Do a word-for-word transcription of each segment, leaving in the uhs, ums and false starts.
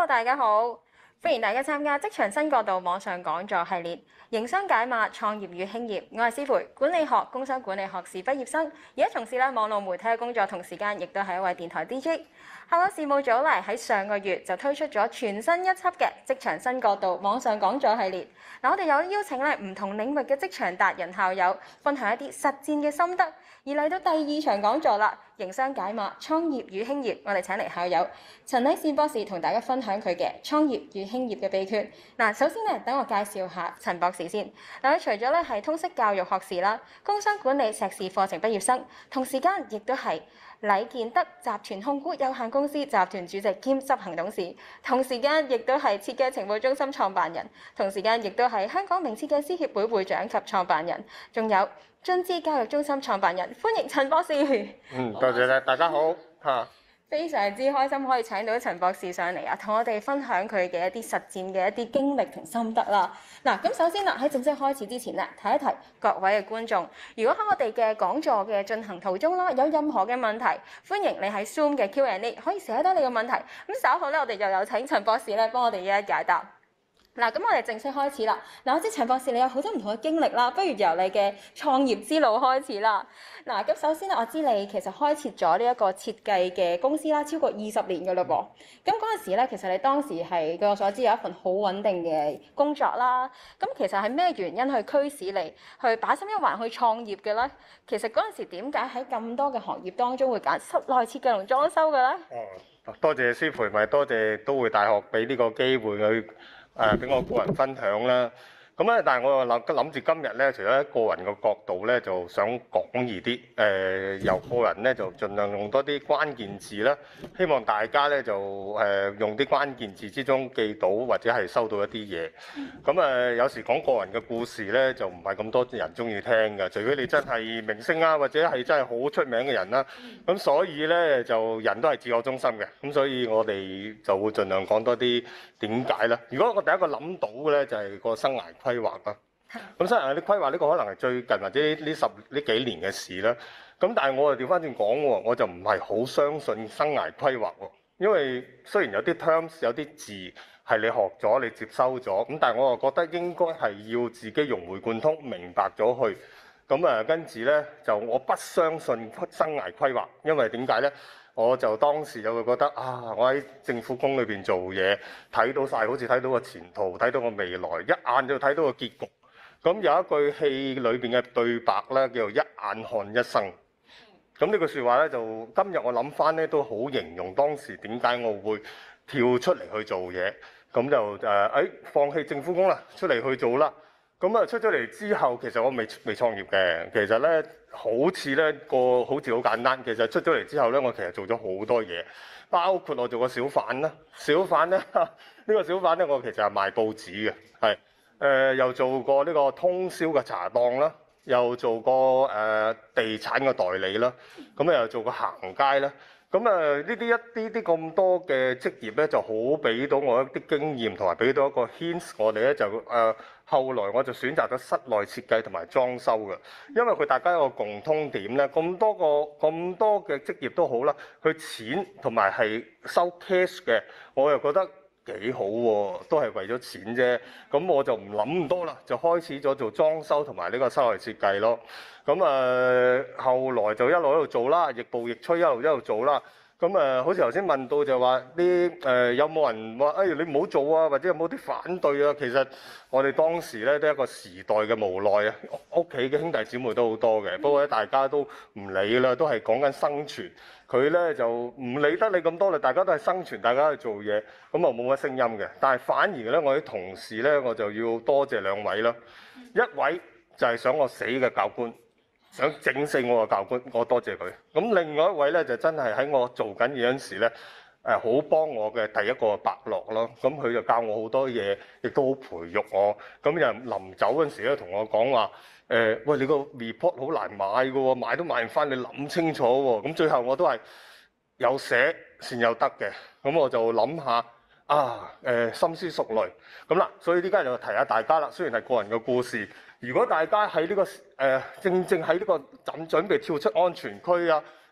大家好，歡迎大家參加職場新角度網上講座系列，營商解碼創業與興業。我係思培，管理學、工商管理學士畢業生，而家從事咧網絡媒體嘅工作，同時間亦都係一位電台 D J。香港事務組咧喺上個月就推出咗全新一輯嘅職場新角度網上講座系列。嗱，我哋有邀請咧唔同領域嘅職場達人校友，分享一啲實戰嘅心得。而嚟到第二場講座啦，營商解碼創業與興業，我哋請嚟校友陳禮善博士同大家分享佢嘅創業與興業嘅秘訣。嗱，首先咧，等我介紹下陳博士先。嗱，佢除咗咧係通識教育學士啦，工商管理碩士課程畢業生，同時間亦都係禮健德集團控股有限公司集團主席兼執行董事，同時間亦都係設計情報中心創辦人，同時間亦都係香港名設計師協會會長及創辦人，仲有津知教育中心創辦人。歡迎陳博士。 嗯，多謝咧，大家好嚇。 非常之開心可以請到陳博士上嚟啊，同我哋分享佢嘅一啲實戰嘅一啲經歷同心得啦。嗱，咁首先啦，喺正式開始之前咧，提一提各位嘅觀眾，如果喺我哋嘅講座嘅進行途中啦，有任何嘅問題，歡迎你喺 Zoom 嘅 Q and A 可以寫低你嘅問題。咁稍後咧，我哋就有請陳博士咧幫我哋一一解答。嗱，咁我哋正式開始啦。嗱，我知陳博士你有好多唔同嘅經歷啦，不如由你嘅創業之路開始啦。嗱，咁首先咧，我知你其實開設咗呢一個設計嘅公司啦，超過二十年㗎嘞噃。咁嗰陣時咧，其實你當時係據我所知有一份好穩定嘅工作啦。咁其實係咩原因去驅使你去把心一橫去創業嘅咧？其實嗰陣時點解喺咁多嘅行業當中會揀室內設計同裝修嘅咧？ 哦，多謝師培，咪多謝都會大學俾呢個機會去。誒俾、呃、我個人分享啦，咁咧，但係我又諗諗住今日咧，除咗喺個人嘅角度咧，就想廣義啲，誒、呃、由個人咧就盡量用多啲關鍵字啦，希望大家咧就誒、呃、用啲關鍵字之中記到或者係收到一啲嘢。咁誒、呃、有時講個人嘅故事咧，就唔係咁多人中意聽㗎，除非你真係明星啊，或者係真係好出名嘅人啦。咁所以咧就人都係自我中心嘅，咁所以我哋就會盡量講多啲點解啦。如果我第一個諗到嘅咧，就係、是、個生涯規劃啦。咁生涯啲規劃呢個可能係最近或者呢十呢幾年嘅事啦。咁但係我又調翻轉講喎，我就唔係好相信生涯規劃喎。因為雖然有啲 terms 有啲字係你學咗你接收咗，咁但係我又覺得應該係要自己融會貫通，明白咗去。咁啊跟住咧就我不相信生涯規劃，因為點解咧？我就當時就會覺得啊，我喺政府工裏邊做嘢，睇到晒，好似睇到個前途，睇到個未來，一眼就睇到個結局。咁有一句戲裏邊嘅對白咧，叫做一眼看一生。咁呢句説話咧，就今日我諗翻咧，都好形容當時點解我會跳出嚟去做嘢。咁就誒，誒、呃、放棄政府工啦，出嚟去做啦。咁啊出咗嚟之後，其實我未未創業嘅。其實咧，好似咧個好似好簡單。其實出咗嚟之後咧，我其實做咗好多嘢，包括我做個小販啦。小販咧，呢個小販咧，我其實係賣報紙嘅，係誒、呃、又做過呢個通宵嘅茶檔啦，又做過誒、呃、地產嘅代理啦，咁又做過行街啦。咁啊，呢啲一啲啲咁多嘅職業咧，就好俾到我一啲經驗，同埋俾到一個 hint。我哋咧就誒、呃，後來我就選擇咗室內設計同埋裝修嘅，因為佢大家有個共通點咧，咁多個咁多嘅職業都好啦，佢錢同埋係收 cash 嘅，我又覺得幾好喎、啊，都係為咗錢啫。咁我就唔諗咁多啦，就開始咗做裝修同埋呢個室內設計咯。咁誒、呃，後來就一路喺度做啦，亦步亦趨一路一路做啦。咁誒、呃，好似頭先問到就話啲誒有冇人話誒、哎、你唔好做啊，或者有冇啲反對啊？其實我哋當時咧都係一個時代嘅無奈啊，屋企嘅兄弟姊妹都好多嘅，不過咧大家都唔理啦，都係講緊生存。佢咧就唔理得你咁多啦，大家都係生存，大家去做嘢，咁啊冇乜聲音嘅。但係反而咧，我啲同事咧，我就要多謝兩位啦。一位就係想我死嘅教官。想整死我個教官，我多謝佢。咁另外一位咧就真係喺我做緊嘢嗰陣時咧，誒好幫我嘅第一個伯樂咯。咁佢就教我好多嘢，亦都好培育我。咁又臨走嗰陣時咧，同我講話誒，喂，你個 report 好難買㗎喎，買都買唔翻，你諗清楚喎。咁最後我都係有寫先有得嘅。咁我就諗下啊，誒、呃、深思熟慮咁啦。所以呢家就提下大家啦。雖然係個人嘅故事。如果大家喺呢、這個誒、呃、正正喺呢個準準備跳出安全區啊，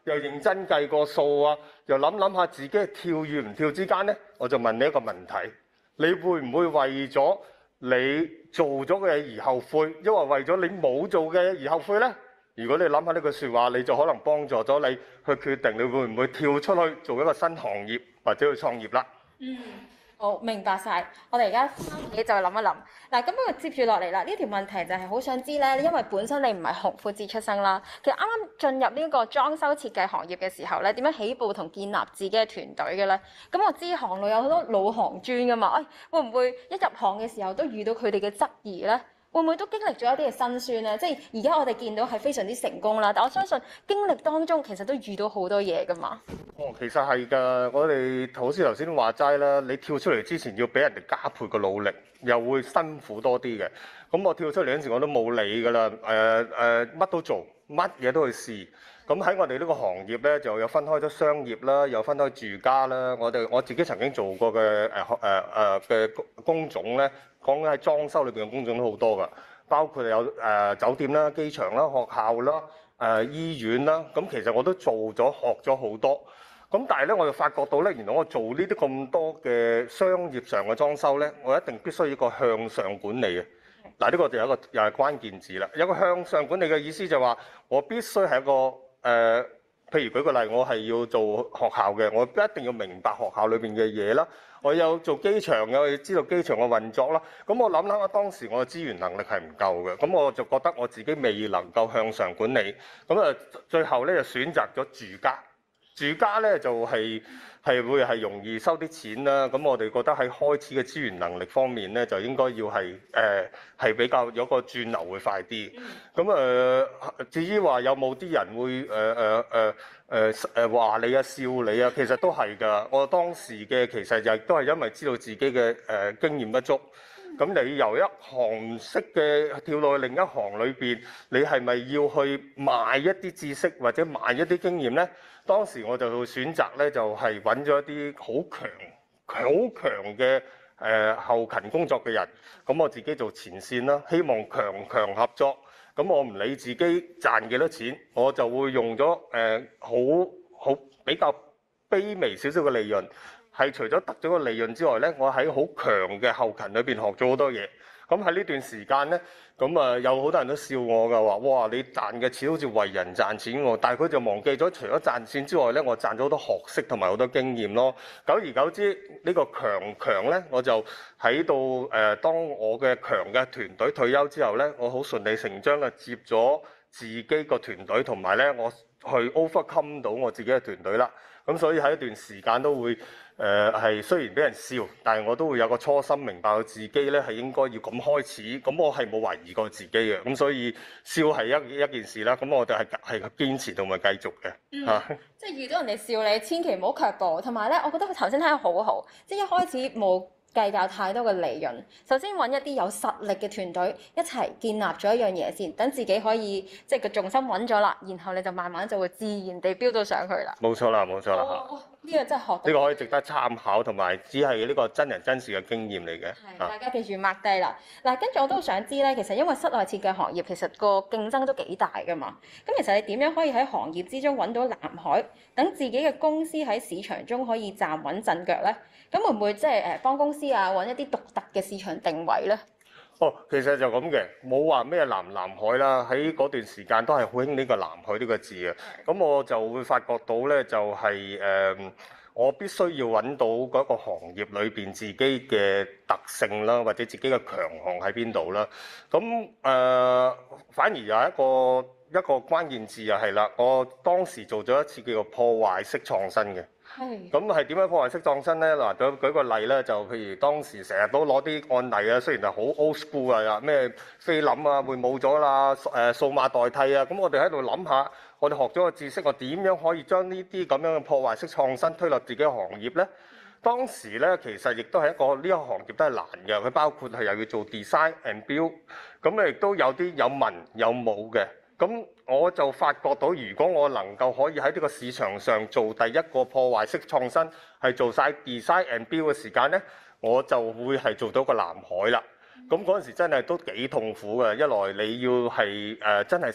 又認真計個數啊，又諗諗下自己跳與唔跳之間呢，我就問你一個問題：你會唔會為咗你做咗嘅嘢而後悔，因為為咗你冇做嘅嘢而後悔呢？如果你諗下呢句説話，你就可能幫助咗你去決定你會唔會跳出去做一個新行業或者去創業啦。 嗯。好，明白晒。我哋而家翻嚟就諗一諗。嗱，咁不過接住落嚟啦，呢條問題就係好想知咧，因為本身你唔係紅褲子出身啦，其實啱啱進入呢個裝修設計行業嘅時候咧，點樣起步同建立自己嘅團隊嘅咧？咁我知行內有好多老行專噶嘛，誒、哎、會唔會一入行嘅時候都遇到佢哋嘅質疑咧？會唔會都經歷咗一啲嘅辛酸咧？即係而家我哋見到係非常之成功啦，但我相信經歷當中其實都遇到好多嘢噶嘛。 哦，其實係㗎，我哋好似頭先話齋啦，你跳出嚟之前要俾人哋加倍個努力，又會辛苦多啲嘅。咁我跳出嚟嗰陣時我都冇理㗎啦，誒誒乜都做，乜嘢都去試。咁喺我哋呢個行業咧，就有分開咗商業啦，有分開住家啦。我哋我自己曾經做過嘅誒誒誒嘅工種咧，講緊喺裝修裏邊嘅工種都好多㗎，包括有誒、呃、酒店啦、機場啦、學校啦、誒、呃、醫院啦。咁其實我都做咗學咗好多。咁但係咧，我就發覺到咧，原來我做呢啲咁多嘅商業上嘅裝修咧，我一定必須要一個向上管理嘅。嗱，呢個就有一個又係關鍵字啦。有個向上管理嘅意思就話，我必須係一個誒、呃，譬如舉個例，我係要做學校嘅，我一定要明白學校裏邊嘅嘢啦。我有做機場嘅，我要知道機場嘅運作啦。咁我諗諗下，當時我嘅資源能力係唔夠嘅，咁我就覺得我自己未能夠向上管理。咁啊，最後咧就選擇咗住家。住家咧就係、係、係會係容易收啲錢啦，咁我哋覺得喺開始嘅資源能力方面咧，就應該要係誒係比較有個轉流會快啲。咁誒、呃，至於話有冇啲人會誒誒誒誒誒話你啊笑你啊，其實都係㗎。我當時嘅其實亦都係因為知道自己嘅誒、呃、經驗不足。咁你由一行唔識嘅跳到去另一行裏邊，你係咪要去賣一啲知識或者賣一啲經驗呢？當時我就會選擇咧，就係揾咗一啲好強、好強嘅誒後勤工作嘅人。咁我自己做前線啦，希望強強合作。咁我唔理自己賺幾多錢，我就會用咗誒好好比較卑微少少嘅利潤。係除咗得咗個利潤之外咧，我喺好強嘅後勤裏邊學咗好多嘢。咁喺呢段時間咧，咁啊有好多人都笑我㗎，話哇你賺嘅錢好似為人賺錢喎，但係佢就忘記咗除咗賺錢之外咧，我賺咗好多學識同埋好多經驗咯。久而久之，呢個強強咧，我就喺度誒，當我嘅強嘅團隊退休之後咧，我好順理成章嘅接咗自己個團隊，同埋咧我去 overcome 到我自己嘅團隊啦。咁所以喺一段時間都會誒係、呃、雖然俾人笑，但係我都會有個初心，明白到自己咧係應該要咁開始。咁我係冇懷疑過自己嘅。咁所以笑係一一件事啦。咁我哋係係堅持同埋繼續嘅嚇。嗯嗯、即係遇到人哋笑你，千祈唔好卻步。同埋咧，我覺得佢頭先聽得好好，即係一開始冇計較太多嘅利潤，首先揾一啲有實力嘅團隊一齊建立咗一樣嘢先，等自己可以即係個重心穩咗啦，然後你就慢慢就會自然地飆到上去啦。 冇錯啦，冇錯啦嚇。 哦，呢個真係學到。 呢個可以值得參考，同埋只係呢個真人真事嘅經驗嚟嘅。 係，大家記住 mark 低啦。嗱，跟住我都想知咧，其實因為室內設計行業其實個競爭都幾大㗎嘛。咁其實你點樣可以喺行業之中揾到藍海，等自己嘅公司喺市場中可以站穩陣腳咧？咁會唔會即係誒幫公司啊揾一啲獨特嘅市場定位咧？ 哦，其實就咁嘅，冇話咩藍藍海啦。喺嗰段時間都係好興呢個藍海呢個字嘅。咁我就會發覺到咧，就係、是、誒、呃，我必須要揾到嗰個行業裏邊自己嘅特性啦，或者自己嘅強項喺邊度啦。咁誒、呃，反而有一個一個關鍵字就係啦，我當時做咗一次叫做破壞式創新嘅。咁係點樣破壞式創新咧？嗱，舉舉個例咧，就譬如當時成日都攞啲案例啊，雖然係好 old school 啊，咩菲林啊會冇咗啦，誒數碼代替啊，咁我哋喺度諗下，我哋學咗個知識，我點樣可以將呢啲咁樣嘅破壞式創新推落自己行業咧？當時咧，其實亦都係一個呢一個行業都係難嘅，佢包括係又要做 design and build，咁咧亦都有啲有文有武嘅。咁我就發覺到，如果我能夠可以喺呢個市場上做第一個破壞式創新，係做晒 design and build 嘅時間咧，我就會係做到個藍海啦。咁嗰陣時真係都幾痛苦嘅，一來你要係誒、呃、真係識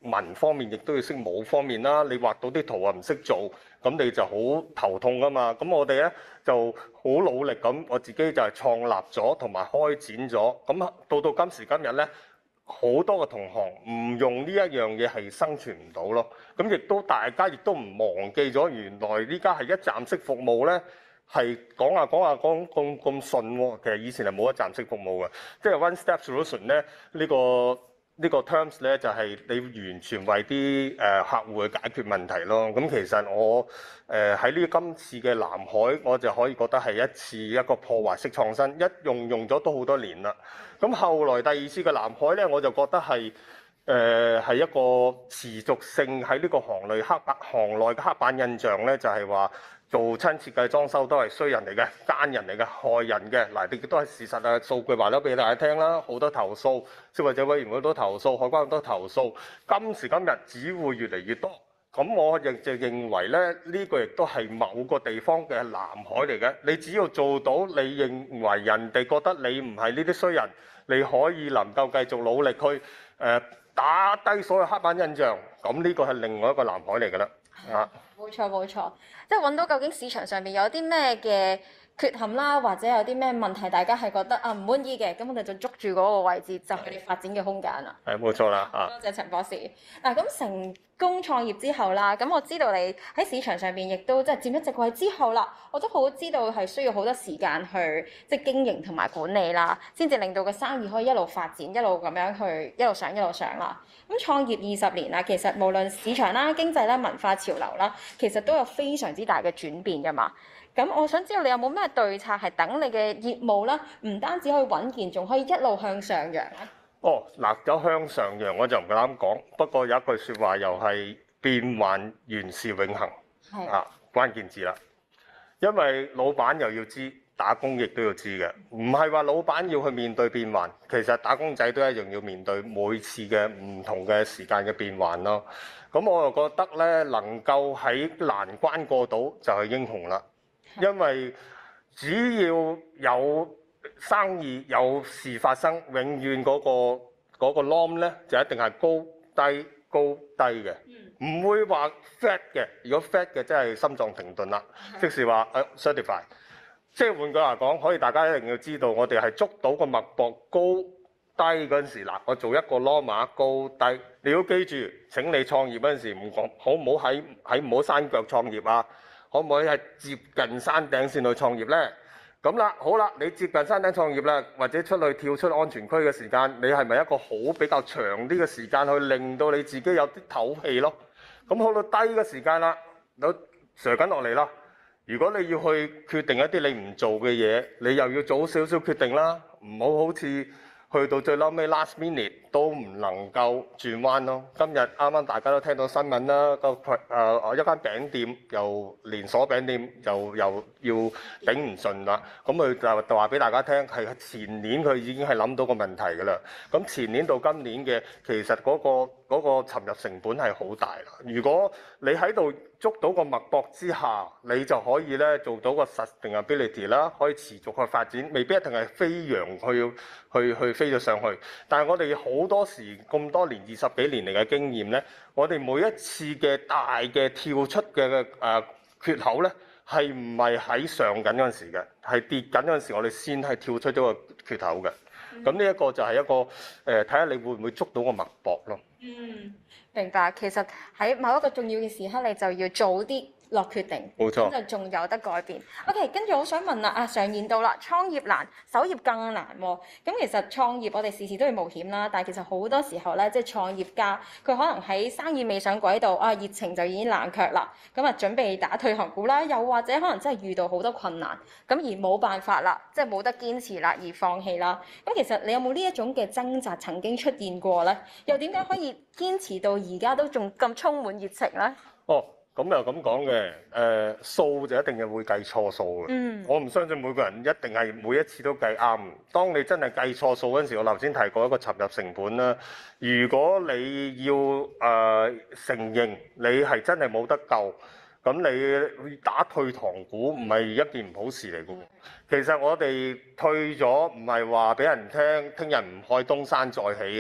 文方面，亦都要識武方面啦。你畫到啲圖啊唔識做，咁你就好頭痛噶嘛。咁我哋咧就好努力咁，我自己就係創立咗同埋開展咗。咁到到今時今日咧，好多嘅同行唔用呢一樣嘢係生存唔到咯。咁亦都大家亦都唔忘記咗，原來呢家係一站式服務咧。係講下講下講咁咁順喎，其實以前係冇一站式服務嘅，即係 one step solution 咧呢個呢個 terms 咧就係你完全為啲誒客戶去解決問題咯。咁其實我誒喺呢今次嘅南海，我就可以覺得係一次一個破壞式創新，一用用咗都好多年啦。咁後來第二次嘅南海咧，我就覺得係誒係一個持續性喺呢個行內黑板行內嘅黑板印象咧，就係話。做親設計裝修都係衰人嚟嘅，奸人嚟嘅，害人嘅。嗱，亦都係事實啊，數據話咗俾大家聽啦，好多投訴，消費者委員會都投訴，海關好多投訴。今時今日只會越嚟越多。咁我亦就認為咧，呢個亦都係某個地方嘅南海嚟嘅。你只要做到，你認為人哋覺得你唔係呢啲衰人，你可以能夠繼續努力去誒打低所有黑板印象。咁呢個係另外一個南海嚟㗎啦，啊！ 冇錯冇錯，即係揾到究竟市場上面有啲咩嘅缺陷啦，或者有啲咩問題，大家係覺得啊唔滿意嘅，咁我哋就捉住嗰個位置，就係你發展嘅空間啦。 係冇錯啦，啊！ 多謝陳博士。嗱，咁成功創業之後啦，咁我知道你喺市場上邊亦都即係佔咗席位之後啦，我都好知道係需要好多時間去即係經營同埋管理啦，先至令到個生意可以一路發展，一路咁樣去一路上一路上啦。咁創業二十年啦，其實無論市場啦、經濟啦、文化潮流啦，其實都有非常之大嘅轉變㗎嘛。咁我想知道你有冇咩對策係等你嘅業務啦，唔單止可以穩健，仲可以一路向上揚咧？ 哦，嗱，有向上揚我就唔夠膽講，不過有一句説話又係變幻原是永恆， 係啊，關鍵字啦。因為老闆又要知，打工亦都要知嘅，唔係話老闆要去面對變幻，其實打工仔都一樣要面對每次嘅唔同嘅時間嘅變幻咯。咁我就覺得咧，能夠喺難關過到就係英雄啦，因為只要有生意有事發生，永遠嗰、嗰個嗰個 norm 咧就一定係高低高低嘅，唔會話 flat 嘅。如果 flat 嘅，真係心臟停頓啦。即是話誒 certify， 即係換句話講，可以大家一定要知道，我哋係捉到個脈搏高低嗰陣時，嗱，我做一個 norm 碼高低，你要記住，請你創業嗰陣時唔講，好唔好喺喺唔好山腳創業啊？可唔可以係接近山頂先去創業咧？咁啦，好啦，你接近山頂創業啦，或者出去跳出安全區嘅時間，你係咪一個好比較長啲嘅時間去令到你自己有啲唞氣咯？咁去到低嘅時間啦，都瀡緊落嚟啦。如果你要去決定一啲你唔做嘅嘢，你又要早少少決定啦，唔好好似去到最嬲尾 last minute 都唔能夠轉彎咯。今日啱啱大家都聽到新聞啦，個誒誒一間餅店又連鎖餅店又又要頂唔順啦。咁佢就就話俾大家聽，係前年佢已經係諗到個問題㗎啦。咁前年到今年嘅其實嗰個嗰個沉入成本係好大啦。如果你喺度捉到個脈搏之下，你就可以咧做到個 sustainability 啦，可以持續去發展，未必一定係飛揚去去去飛咗上去。但係我哋好多時咁多年二十幾年嚟嘅經驗咧，我哋每一次嘅大嘅跳出嘅誒、呃、缺口咧，係唔係喺上緊嗰陣時嘅，係跌緊嗰陣時，我哋先係跳出咗個缺口嘅。咁呢一個就係一個誒，睇、呃、下你會唔會捉到個脈搏咯。 嗯，明白。其實喺某一個重要嘅時刻，你就要早啲落決定， 冇錯， 咁就仲有得改變。OK，跟住我想問啦，啊，常言道啦，創業難，守業更難喎。咁其實創業我哋時時都要冒險啦，但係其實好多時候咧，即係創業家佢可能喺生意未上軌道，啊，熱情就已經冷卻啦，咁啊準備打退堂鼓啦，又或者可能真係遇到好多困難，咁而冇辦法啦，即係冇得堅持啦，而放棄啦。咁其實你有冇呢一種嘅掙扎曾經出現過咧？又點解可以堅持到而家都仲咁充滿熱情咧？ 哦。咁又咁講嘅，誒、呃、數就一定係會計錯數嘅。嗯，我唔相信每個人一定係每一次都計啱。當你真係計錯數嗰陣時，我頭先提過一個沉入成本啦。如果你要誒、呃、承認你係真係冇得救，咁你打退堂鼓唔係一件唔好事嚟嘅。其實我哋退咗唔係話俾人聽，聽日唔開東山再起嘅。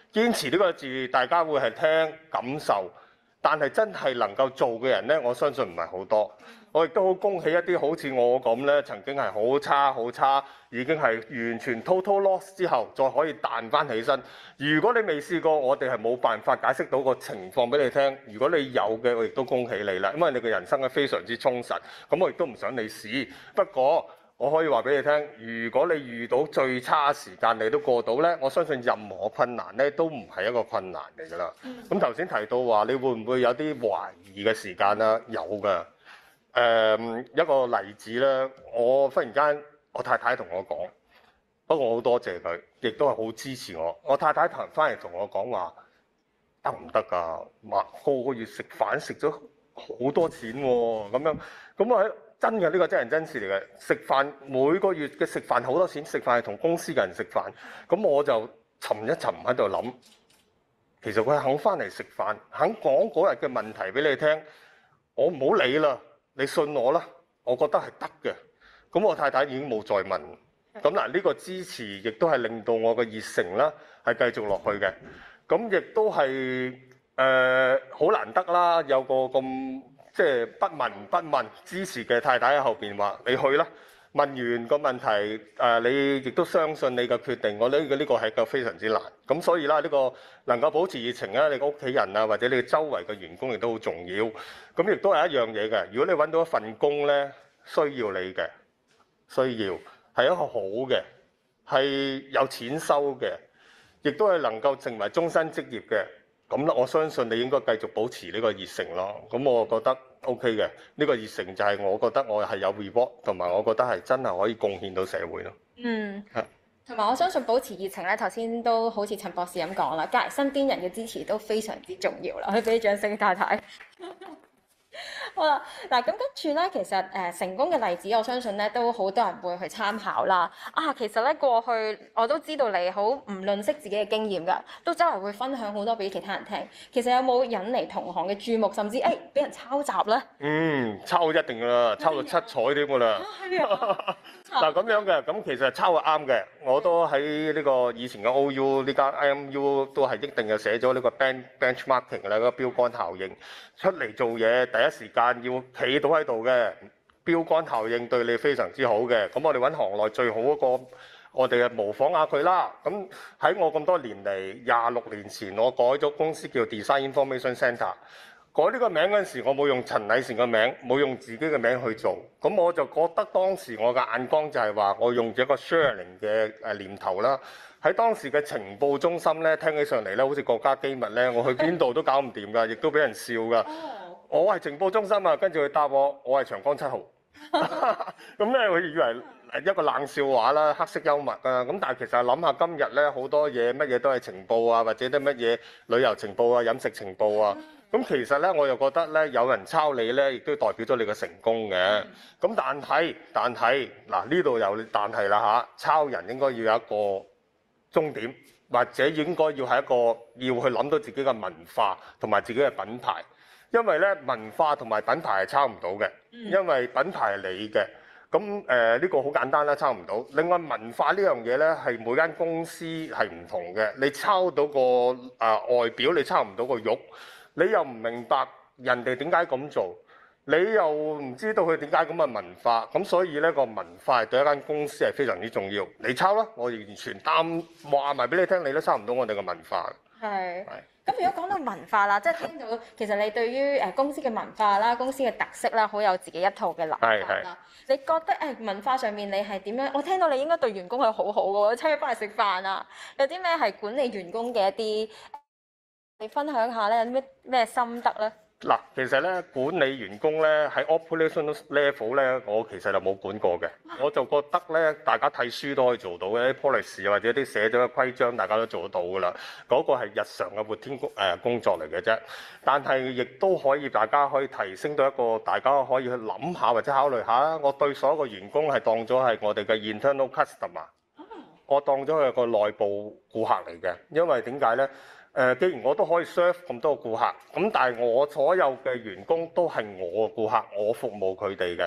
堅持呢個字大家會係聽感受，但係真係能夠做嘅人呢，我相信唔係好多。我亦都好恭喜一啲好似我咁呢，曾經係好差好差，已經係完全 total loss 之後，再可以彈翻起身。如果你未試過，我哋係冇辦法解釋到個情況俾你聽。如果你有嘅，我亦都恭喜你啦，因為你嘅人生係非常之充實。咁我亦都唔想你試。不過我可以話俾你聽，如果你遇到最差時間你都過到呢，我相信任何困難呢都唔係一個困難嚟㗎啦。咁頭先提到話，你會唔會有啲懷疑嘅時間啊？有㗎。誒、um, 一個例子咧，我忽然間我太太同我講，不過我好多謝佢，亦都係好支持我。我太太彈翻嚟同我講話，得唔得㗎？話個個月食飯食咗好多錢喎、啊，咁樣咁我喺真嘅呢、呢個真人真事嚟嘅。食飯每個月嘅食飯好多錢，食飯係同公司嘅人食飯，咁我就沉一沉喺度諗，其實佢肯翻嚟食飯，肯講嗰日嘅問題俾你聽，我唔好理啦。你信我啦，我覺得係得嘅。咁我太太已經冇再問。咁嗱，呢個支持亦都係令到我嘅熱誠啦，係繼續落去嘅。咁亦都係誒好難得啦，有個咁即係不聞不問支持嘅太太喺後邊話：你去啦。問完個問題，誒、呃、你亦都相信你嘅決定。我呢個呢個係個非常之難。咁所以啦，呢、呢個能夠保持熱情啦，你個屋企人啊，或者你周圍嘅員工亦都好重要。咁亦都係一樣嘢嘅。如果你揾到一份工咧，需要你嘅，需要係一個好嘅，係有錢收嘅，亦都係能夠成為終身職業嘅。咁啦，我相信你應該繼續保持呢個熱誠咯。咁我覺得 OK 嘅，呢個熱誠就係我覺得我係有 reward，同埋我覺得係真係可以貢獻到社會咯。 嗯， 係。 同埋我相信保持熱情咧，頭先都好似陳博士咁講啦，隔離身邊人嘅支持都非常之重要啦。去俾啲掌聲，太太。好啦，嗱咁跟住咧，其實誒、呃、成功嘅例子，我相信咧都好多人會去參考啦。啊，其實咧過去我都知道你好唔吝嗇自己嘅經驗㗎，都周圍會分享好多俾其他人聽。其實有冇引嚟同行嘅注目，甚至誒俾人抄襲咧？ 嗯，抄一定㗎啦，抄到七彩添㗎啦。嗱咁樣嘅，咁其實抄係啱嘅。我都喺呢個以前嘅 O U 呢間 I M U 都係一定係寫咗呢個 bench benchmarking 嘅啦，個標杆效應出嚟做嘢，第一時間要企到喺度嘅標杆效應對你非常之好嘅。咁我哋揾行內最好嗰個，我哋係模仿下佢啦。咁喺我咁多年嚟，廿六年前我改咗公司叫 Design Information Centre。改呢個名嗰陣時，我冇用陳禮善嘅名，冇用自己嘅名去做，咁我就覺得當時我嘅眼光就係話，我用咗一個 sharing 嘅誒念頭啦。喺當時嘅情報中心咧，聽起上嚟咧，好似國家機密咧，我去邊度都搞唔掂㗎，亦都俾人笑㗎。我係情報中心啊，跟住佢答我，我係長江七號。咁咧，佢以為一個冷笑話啦，黑色幽默啊。咁但係其實諗下今日咧，好多嘢乜嘢都係情報啊，或者啲乜嘢旅遊情報啊、飲食情報啊。咁其實咧，我又覺得咧，有人抄你咧，亦都代表咗你嘅成功嘅。咁但係，但係嗱呢度有但係啦嚇，抄人應該要有一個終點，或者應該要係一個要去諗到自己嘅文化同埋自己嘅品牌。因為咧文化同埋品牌係抄唔到嘅，因為品牌係你嘅。咁誒呢個好簡單啦，抄唔到。另外文化呢樣嘢咧，係每間公司係唔同嘅。你抄到個啊、呃、外表，你抄唔到個肉。你又唔明白人哋點解咁做，你又唔知道佢點解咁嘅文化，咁所以呢個文化係對一間公司係非常之重要。你抄啦，我完全擔話埋俾你聽，你都抄唔到我哋嘅文化。係。係。 咁如果講到文化啦，即係聽到其實你對於誒公司嘅文化啦、公司嘅特色啦，好有自己一套嘅諗法啦。你覺得誒文化上面你係點樣？我聽到你應該對員工係好好嘅喎，請佢翻嚟食飯啊，有啲咩係管理員工嘅一啲？你分享下咧，有咩咩心得咧？ 嗱，其實咧管理員工咧喺 operational level 咧，我其實就冇管過嘅。我就覺得咧，大家睇書都可以做到嘅，啲 policy 或者啲寫咗嘅規章，大家都做得到噶啦。嗰個係日常嘅活天工誒工作嚟嘅啫。但係亦都可以，大家可以提升到一個，大家可以去諗下或者考慮下。我對所有嘅員工係當咗係我哋嘅 internal customer，我當咗佢係個內部顧客嚟嘅。因為點解咧？誒，既然我都可以 serve 咁多個顧客，咁但係我所有嘅員工都係我嘅顧客，我服務佢哋嘅，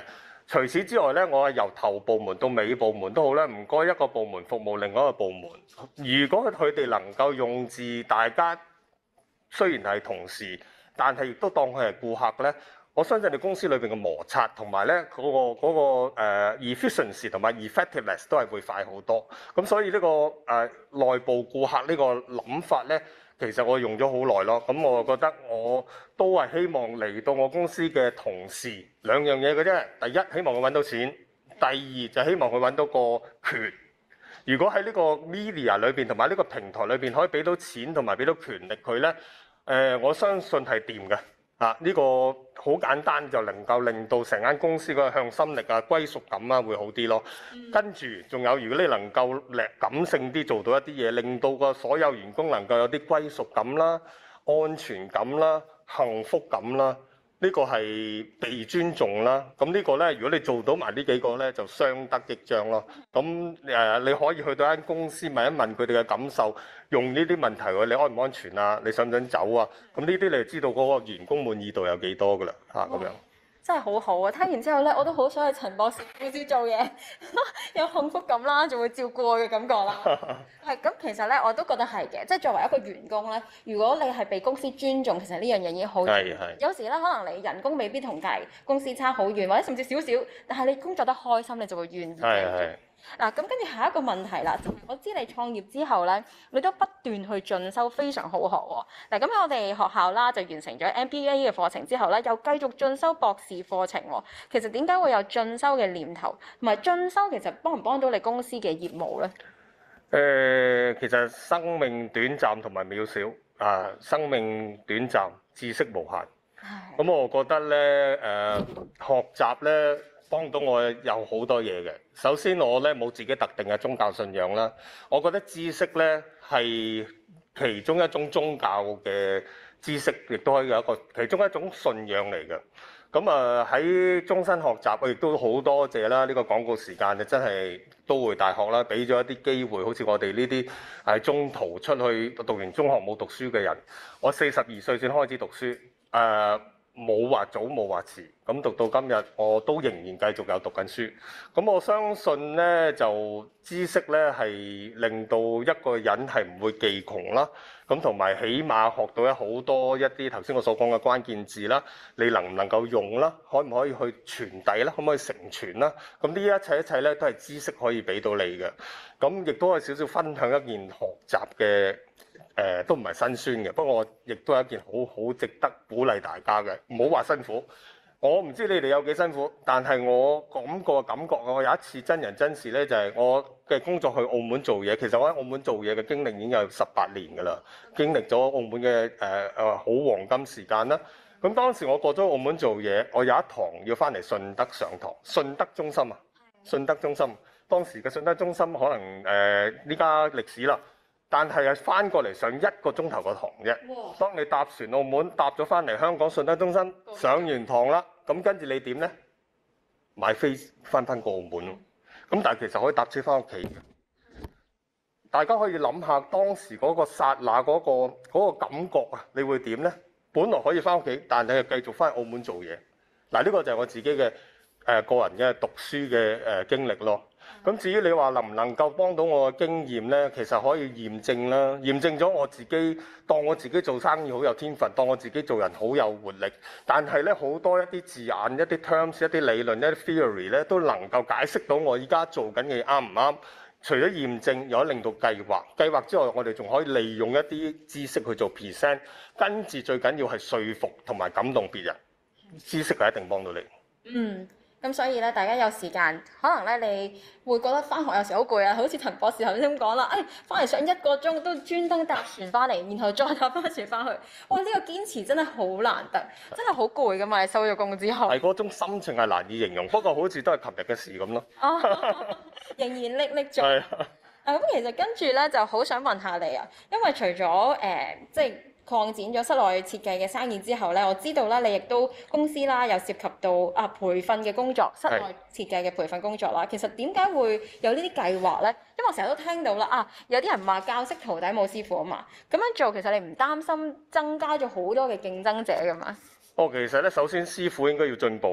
除此之外咧，我係由頭部門到尾部門都好咧，唔該一個部門服務另外一個部門。如果佢哋能夠用字，大家雖然係同事，但係亦都當佢係顧客咧，我相信你公司裏邊嘅摩擦同埋咧嗰個嗰、嗰個、uh, efficiency 同埋 effectiveness 都係會快好多。咁所以呢、呢個誒、uh, 內部顧客呢個諗法咧，其實我用咗好耐咯。咁我覺得我都係希望嚟到我公司嘅同事兩樣嘢嘅啫。第一，希望佢揾到錢；第二就希望佢揾到個權。如果喺呢個 media 裏邊同埋呢個平台裏邊可以俾到錢同埋俾到權力佢咧，誒、呃、我相信係掂嘅。啊！呢、這個好簡單就能夠令到成間公司個向心力啊、歸屬感啊會好啲咯。嗯、跟住仲有，如果你能夠叻感性啲做到一啲嘢，令到個所有員工能夠有啲歸屬感啦、安全感啦、幸福感啦，呢、這個係被尊重啦。咁呢個呢，如果你做到埋呢幾個呢，就相得益彰咯。咁誒、呃，你可以去到間公司問一問佢哋嘅感受。用呢啲問題喎，你安唔安全啊？你想唔想走啊？咁呢啲你就知道嗰個員工滿意度有幾多㗎啦嚇咁樣。 真係好好啊！聽完之後咧，我都好想去陳博士公司做嘢，有幸福感啦，仲會照顧我嘅感覺啦。係咁，其實咧我都覺得係嘅，即係作為一個員工咧，如果你係被公司尊重，其實呢樣嘢已經好。係係。有時咧，可能你人工未必同隔離公司差好遠，或者甚至少少，但係你工作得開心，你就會願意。係係。嗱，咁跟住下一個問題啦，就係、是、我知你創業之後咧，你都不斷去進修，非常好學喎。嗱，咁我哋學校啦就完成咗 M B A 嘅課程之後咧，又繼續進修博士課程喎。其實點解會有進修嘅念頭？同埋進修其實幫唔幫到你公司嘅業務咧？誒、 呃，其實生命短暫同埋渺小啊，生命短暫，知識無限。咁的我覺得咧，誒、呃、學習咧。幫到我有好多嘢嘅。首先我咧冇自己特定嘅宗教信仰啦，我覺得知識咧係其中一種宗教嘅知識，亦都可以有一個其中一種信仰嚟嘅。咁啊喺終身學習，我亦都好多謝啦。呢個廣告時間就真係都會大學啦，俾咗一啲機會，好似我哋呢啲係中途出去讀完中學冇讀書嘅人，我四十二歲先開始讀書，誒、呃。冇話早冇話遲，咁讀到今日我都仍然繼續有讀緊書。咁我相信呢，就知識呢係令到一個人係唔會技窮啦。咁同埋起碼學到一好多一啲頭先我所講嘅關鍵字啦，你能唔能夠用啦？可唔可以去傳遞啦？可唔可以成傳啦？咁呢一切一切呢，都係知識可以俾到你嘅。咁亦都係少少分享一件學習嘅。誒、呃、都唔係辛酸嘅，不過我亦都係一件好好值得鼓勵大家嘅。唔好話辛苦，我唔知你哋有幾辛苦，但係我感覺嘅感覺，我有一次真人真事咧，就係、是、我嘅工作去澳門做嘢。其實我喺澳門做嘢嘅經歷已經有十八年㗎啦，經歷咗澳門嘅誒誒好黃金時間啦。咁當時我過咗澳門做嘢，我有一堂要翻嚟順德上堂，順德中心啊，順德中心。當時嘅順德中心可能誒呢家歷史啦。但係係翻過嚟上一個鐘頭個堂啫。哇當你搭船澳門搭咗翻嚟香港順德中心上完堂啦，咁跟住你點呢？買飛翻翻過澳門咯。咁但係其實可以搭車翻屋企嘅。大家可以諗下當時嗰個剎那嗰個嗰個感覺啊，你會點呢？本來可以翻屋企，但係你係繼續翻澳門做嘢。嗱，呢個就係我自己嘅誒、呃、個人嘅讀書嘅誒、呃、經歷咯。咁至於你話能唔能夠幫到我嘅經驗呢？其實可以驗證啦，驗證咗我自己，當我自己做生意好有天分，當我自己做人好有活力。但係咧好多一啲字眼、一啲 terms、一啲理論、一啲 theory 咧，都能夠解釋到我依家做緊嘅啱唔啱。除咗驗證，有令到計劃，計劃之外，我哋仲可以利用一啲知識去做 present，跟住最緊要係說服同埋感動別人。知識係一定幫到你。嗯。 咁所以咧，大家有時間，可能咧你會覺得翻學有時好攰啊，好似陳博士頭先咁講啦，誒翻嚟上一個鐘都專登搭船翻嚟，然後再搭翻船翻去，哇！呢、這個堅持真係好難得，真係好攰噶嘛！你收咗工之後， 係嗰種心情係難以形容，不過好似都係琴日嘅事咁咯。 仍然歷歷在。係啊，咁其實跟住咧就好想問下你啊，因為除咗誒、呃、即係。擴展咗室內設計嘅生意之後咧，我知道啦，你亦都公司啦，又涉及到啊培訓嘅工作，室內設計嘅培訓工作啦。其實點解會有呢啲計劃咧？因為我成日都聽到啦，啊有啲人話教識徒弟冇師傅啊嘛。咁樣做其實你唔擔心增加咗好多嘅競爭者㗎嘛？ 哦，其實咧，首先師傅應該要進步嘅，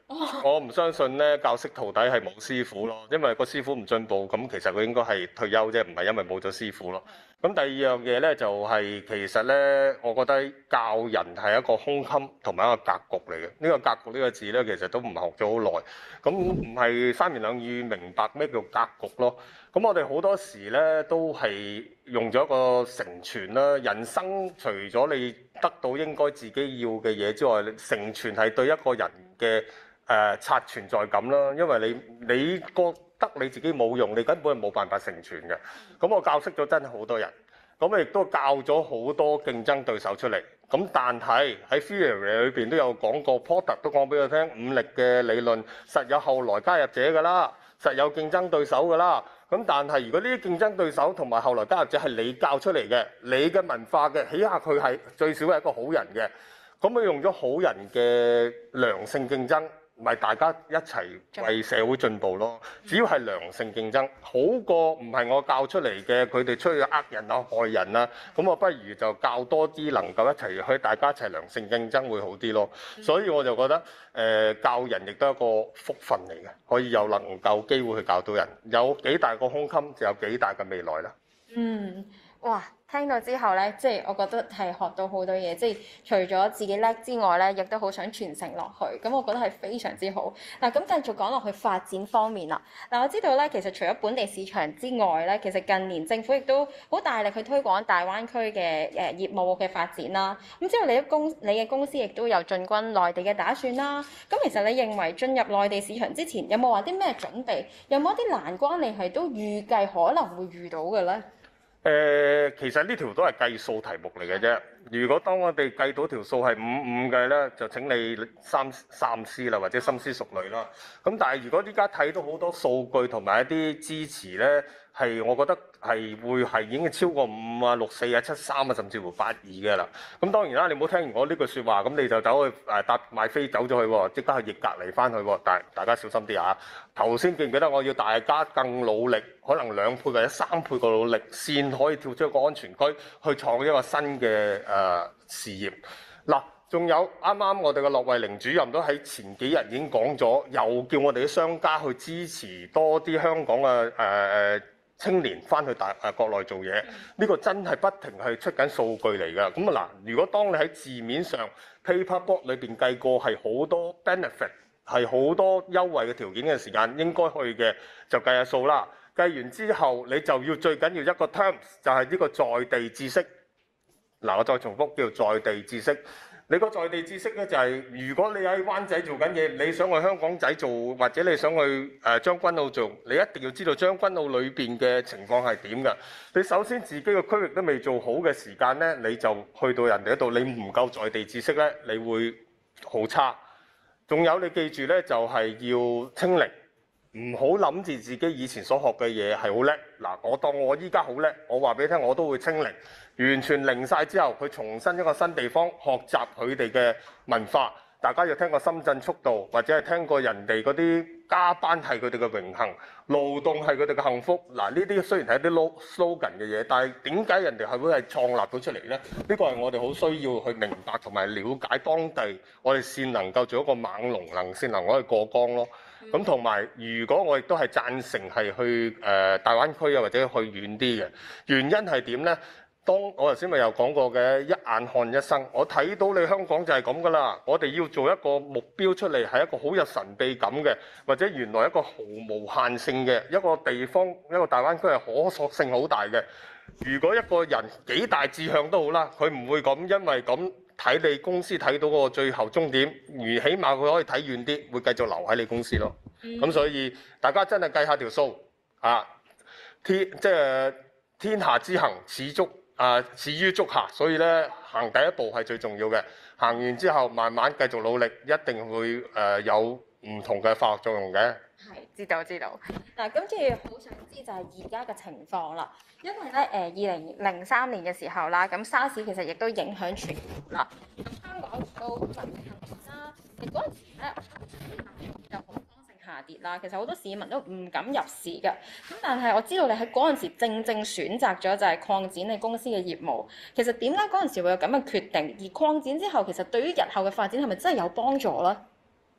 我唔相信咧教識徒弟係冇師傅咯，因為個師傅唔進步，咁其實佢應該係退休啫，唔係因為冇咗師傅咯。咁第二樣嘢咧就係、其實咧，我覺得教人係一個胸襟同埋一個格局嚟嘅。呢、個格局呢個字咧，其實都唔係學咗好耐，咁唔係三言兩語明白咩叫格局咯。咁我哋好多時咧都係用咗一個成全啦。人生除咗你得到應該自己要嘅嘢之外，成全係對一個人嘅誒刷存在感啦。因為你你覺得你自己冇用，你根本係冇辦法成全嘅。咁我教識咗真係好多人，咁亦都教咗好多競爭對手出嚟。咁但係喺 theory 裏邊都有講過 Porter 都講俾我聽，五力嘅理論實有後來加入者㗎啦，實有競爭對手㗎啦。咁但係如果呢啲競爭對手同埋後來加入者係你教出嚟嘅，你嘅文化嘅，起下佢係最少係一個好人嘅，咁佢用咗好人嘅良性競爭，咪大家一齊為社會進步咯。只要係良性競爭，好過唔係我教出嚟嘅，佢哋出去呃人啊、害人啊，咁我不如就教多啲能夠一齊去，大家一齊良性競爭會好啲咯。所以我就覺得誒、呃、教人亦都係一個福分嚟嘅，可以有能夠機會去教到人，有幾大個胸襟就有幾大嘅未來啦。 嗯，哇！聽到之後咧，即係我覺得係學到好多嘢，即係除咗自己叻之外咧，亦都好想傳承落去。咁我覺得係非常之好。嗱，咁繼續講落去發展方面啦。嗱，我知道咧，其實除咗本地市場之外咧，其實近年政府亦都好大力去推廣大灣區嘅誒業務嘅發展啦。咁之後你嘅公你嘅公司亦都有進軍內地嘅打算啦。咁其實你認為進入內地市場之前，有冇話啲咩準備？有冇一啲難關你係都預計可能會遇到嘅咧？ 誒、呃，其實呢條都係計數題目嚟嘅啫。如果當我哋計到條數係五五嘅咧，就請你三三思啦，或者深思熟慮啦。咁但係如果依家睇到好多數據同埋一啲支持咧，係我覺得係會係已經超過五啊、六四啊、七三啊，甚至乎八二嘅啦。咁當然啦，你冇聽完我呢句説話，咁你就走去誒搭買飛走咗去喎，即刻去逆隔離翻去喎。但係大家小心啲啊！頭先記唔記得我要大家更努力，可能兩倍或者三倍個努力，先可以跳出一個安全區，去創一個新嘅誒、呃、事業。嗱，仲有啱啱我哋嘅駱惠寧主任都喺前幾日已經講咗，又叫我哋啲商家去支持多啲香港嘅誒誒青年翻去大誒、呃、國內做嘢。呢個真係不停係出緊數據嚟㗎。咁啊嗱，如果當你喺字面上 paperboard 裏邊計過係好多 benefit，係好多優惠嘅條件嘅時間，應該去嘅就計下數啦。計完之後，你就要最緊要一個 terms，就係呢個在地知識。嗱，我再重複叫在地知識。你個在地知識咧就係、是，如果你喺灣仔做緊嘢，你想去香港仔做，或者你想去誒將軍澳做，你一定要知道將軍澳裏邊嘅情況係點㗎。你首先自己個區域都未做好嘅時間咧，你就去到人哋嗰度，你唔夠在地知識咧，你會好差。仲有你記住咧，就係要清零，唔好諗住自己以前所學嘅嘢係好叻。嗱，我當我依家好叻，我話俾你聽，我都會清零，完全零晒之後，佢重新一個新地方學習佢哋嘅文化。大家要聽過深圳速度，或者係聽過人哋嗰啲加班係佢哋嘅榮幸，勞動係佢哋嘅幸福。嗱，呢啲雖然係一啲 slogan 嘅嘢，但係點解人哋係會係創立到出嚟呢？呢個係我哋好需要去明白同埋了解當地，我哋先能夠做一個猛龍能，先能夠去過江咯。咁同埋，如果我亦都係贊成係去誒、呃、大灣區啊，或者去遠啲嘅原因係點呢？當我頭先咪有講過嘅，一眼看一生，我睇到你香港就係咁噶啦。我哋要做一個目標出嚟，係一個好有神秘感嘅，或者原來一個毫無限性嘅一個地方，一個大灣區係可塑性好大嘅。如果一個人幾大志向都好啦，佢唔會咁因為咁睇你公司睇到嗰個最後終點，而起碼佢可以睇遠啲，會繼續留喺你公司咯。咁、嗯、所以大家真係計下條數啊！天即係天下之行，始足。啊，始於足下，所以咧行第一步係最重要嘅。行完之後，慢慢繼續努力，一定會誒、呃、有唔同嘅化學作用嘅。 係，知道知道。嗱，咁即係好想知就係而家嘅情況啦。因為咧誒，二零零三年嘅時候啦，咁沙士其實亦都影響全球啦。咁香港都不幸啦，其實嗰陣時咧就好。下跌啦，其實好多市民都唔敢入市嘅。咁但係我知道你喺嗰陣時正正選擇咗就係擴展你公司嘅業務。其實點解嗰陣時會有咁嘅決定？而擴展之後，其實對於日後嘅發展係咪真係有幫助咧？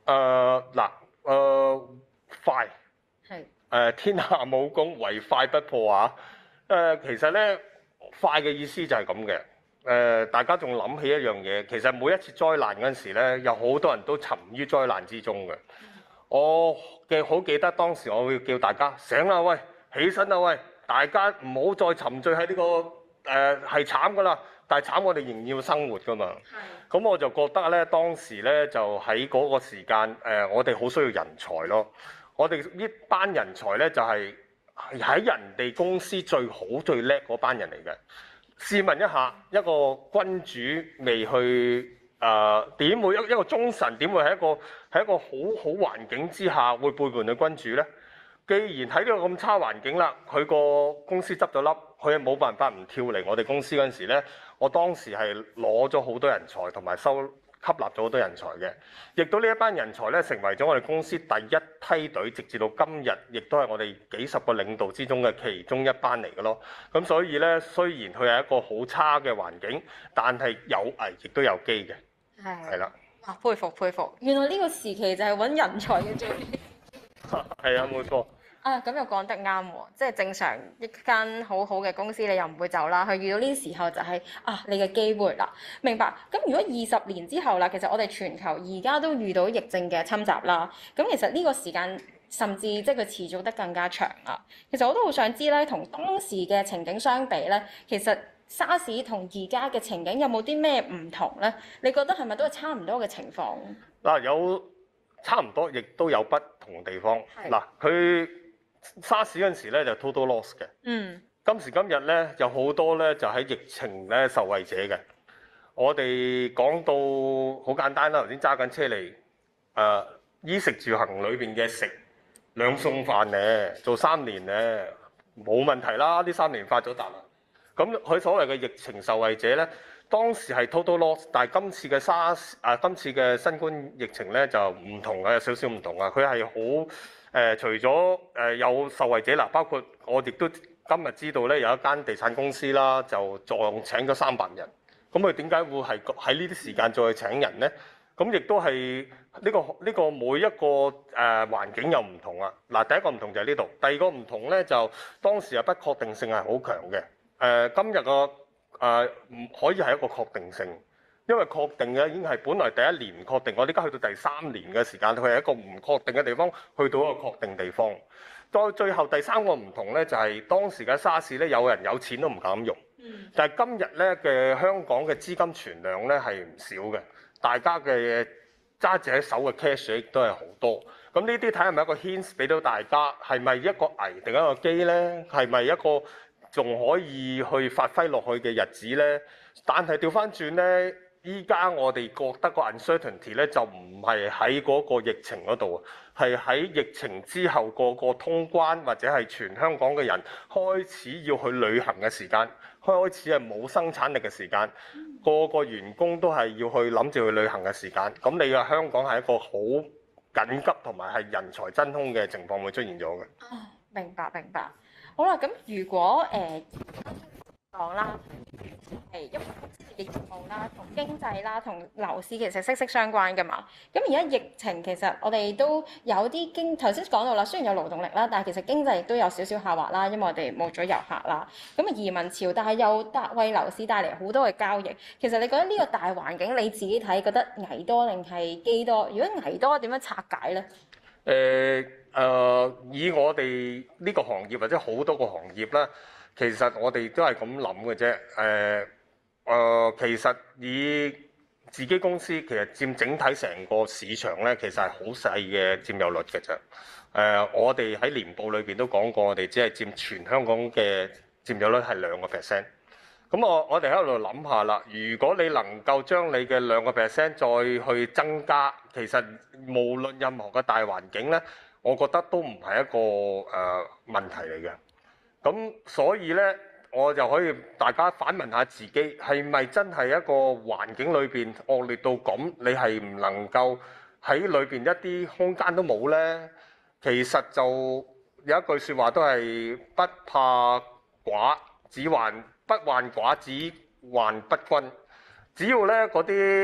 誒嗱誒快係誒、呃、天下武功唯快不破啊！誒、呃、其實咧快嘅意思就係咁嘅。誒、呃、大家仲諗起一樣嘢，其實每一次災難嗰陣時咧，有好多人都沉於災難之中嘅。我嘅好記得當時我會叫大家醒啦，喂，起身啦，喂，大家唔好再沉醉喺呢、這個誒係慘噶啦，但係慘我哋仍然要生活噶嘛。咁我就覺得咧，當時咧就喺嗰個時間，誒、呃，我哋好需要人才咯。我哋呢班人才咧，就係、係、喺人哋公司最好最叻嗰班人嚟嘅。試問一下，一個君主未去誒點、呃、會一一個忠臣點會喺一個喺一個好好環境之下會背叛佢君主呢？既然喺呢個咁差環境啦，佢個公司執咗笠，佢係冇辦法唔跳離我哋公司嗰陣時咧，我當時係攞咗好多人才同埋收吸納咗好多人才嘅，亦都呢一班人才咧成為咗我哋公司第一梯隊，直至到今日，亦都係我哋幾十個領導之中嘅其中一班嚟嘅咯。咁所以咧，雖然佢係一個好差嘅環境，但係有危亦都有機嘅。係係啦。 哇！佩服佩服，原來呢個時期就係揾人才嘅最係啊，冇錯。 啊，咁又講得啱喎，即係正常一間好好嘅公司，你又唔會走啦。佢遇到呢啲時候就係、是、啊，你嘅機會啦。明白。咁如果二十年之後啦，其實我哋全球而家都遇到疫症嘅侵襲啦。咁其實呢個時間甚至即係佢持續得更加長啊。其實我都好想知咧，同當時嘅情景相比咧，其實沙士同而家嘅情景有冇啲咩唔同咧？你覺得係咪都係差唔多嘅情況？ 嗱，有差唔多，亦都有不同地方。嗱，佢沙士嗰陣時咧就 total loss 嘅， 嗯， 今時今日咧有好多咧就喺疫情咧受惠者嘅。我哋講到好簡單啦，頭先揸緊車嚟，誒、呃、衣食住行裏邊嘅食兩餸飯咧，做三年咧冇問題啦，呢三年發咗達啦。咁佢所謂嘅疫情受惠者咧，當時係 total loss，但係今次嘅沙士啊，今次嘅新冠疫情咧就唔同嘅，有少少唔同啊，佢係好。誒、呃、除咗誒、呃、有受惠者啦，包括我亦都今日知道咧，有一間地產公司啦，就仲請咗三百人。咁佢點解會係喺呢啲時間再去請人咧？咁亦都係呢個呢、呢個每一個誒、呃、環境又唔同啊。嗱，第一個唔同就係呢度，第二個唔同咧就當時嘅不確定性係好強嘅。誒、呃、今日個誒唔可以係一個確定性。因為確定嘅已經係本來第一年唔確定，我哋而家去到第三年嘅時間，佢係一個唔確定嘅地方，去到一個確定地方。到最後第三個唔同咧，就係、是、當時嘅沙士咧，有人有錢都唔敢用。但係今日咧嘅香港嘅資金存量咧係唔少嘅，大家嘅揸住喺手嘅 cash 亦都係好多。咁呢啲睇係咪一個 hint 俾到大家，係咪一個危定一個機咧？係咪一個仲可以去發揮落去嘅日子咧？但係調翻轉咧。依家我哋覺得個 uncertainty 咧就唔係喺嗰個疫情嗰度，係喺疫情之後個個通關或者係全香港嘅人開始要去旅行嘅時間，開始係冇生產力嘅時間，個個員工都係要去諗住去旅行嘅時間。咁你嘅香港係一個好緊急同埋係人才真空嘅情況會出現咗嘅。 啊，明白明白。好啦，咁如果誒講啦，係因為嘅業務啦，同經濟啦，同樓市其實息息相關㗎嘛。咁而家疫情其實我哋都有啲經頭先講到啦，雖然有勞動力啦，但係其實經濟亦都有少少下滑啦，因為我哋冇咗遊客啦。咁啊移民潮，但係又帶為樓市帶嚟好多嘅交易。其實你覺得呢個大環境你自己睇，覺得危多定係機多？如果危多點樣拆解咧？ 誒誒、呃呃，以我哋呢個行業或者好多個行業啦。其實我哋都係咁諗嘅啫，誒、呃、誒、呃，其實以自己公司其實佔整體成個市場咧，其實係好細嘅佔有率嘅啫。誒、呃，我哋喺年報裏邊都講過，我哋只係佔全香港嘅佔有率係兩個 percent。咁我我哋喺度諗下啦，如果你能夠將你嘅兩個 percent 再去增加，其實無論任何嘅大環境咧，我覺得都唔係一個誒、呃、問題嚟嘅。咁所以咧，我就可以大家反問下自己，係咪真係一個環境裏邊惡劣到咁，你係唔能夠喺裏邊一啲空間都冇咧？其實就有一句説話都係不怕寡，只患不患寡，只患不均。只要咧嗰啲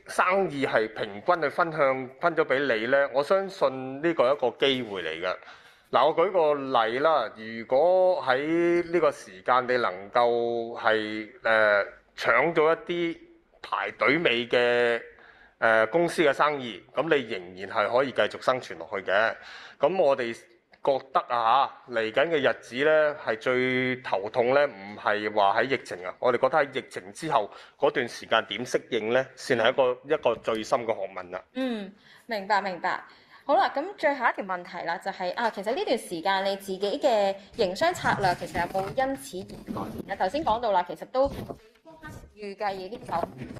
生意係平均去分享分咗俾你呢，我相信呢個係一個機會嚟嘅。嗱，我舉個例啦，如果喺呢個時間你能夠係誒、呃、搶咗一啲排隊尾嘅誒、呃、公司嘅生意，咁你仍然係可以繼續生存落去嘅。咁我哋覺得啊嚇，嚟緊嘅日子呢係最頭痛呢，唔係話喺疫情啊，我哋覺得喺疫情之後嗰段時間點適應呢，先係一個一個最深嘅學問啦。 嗯，明白明白。好啦，咁最後一條問題啦，就係、啊，其實呢段時間你自己嘅營商策略其實有冇因此而改變咧？頭先講到啦，其實都預計已經有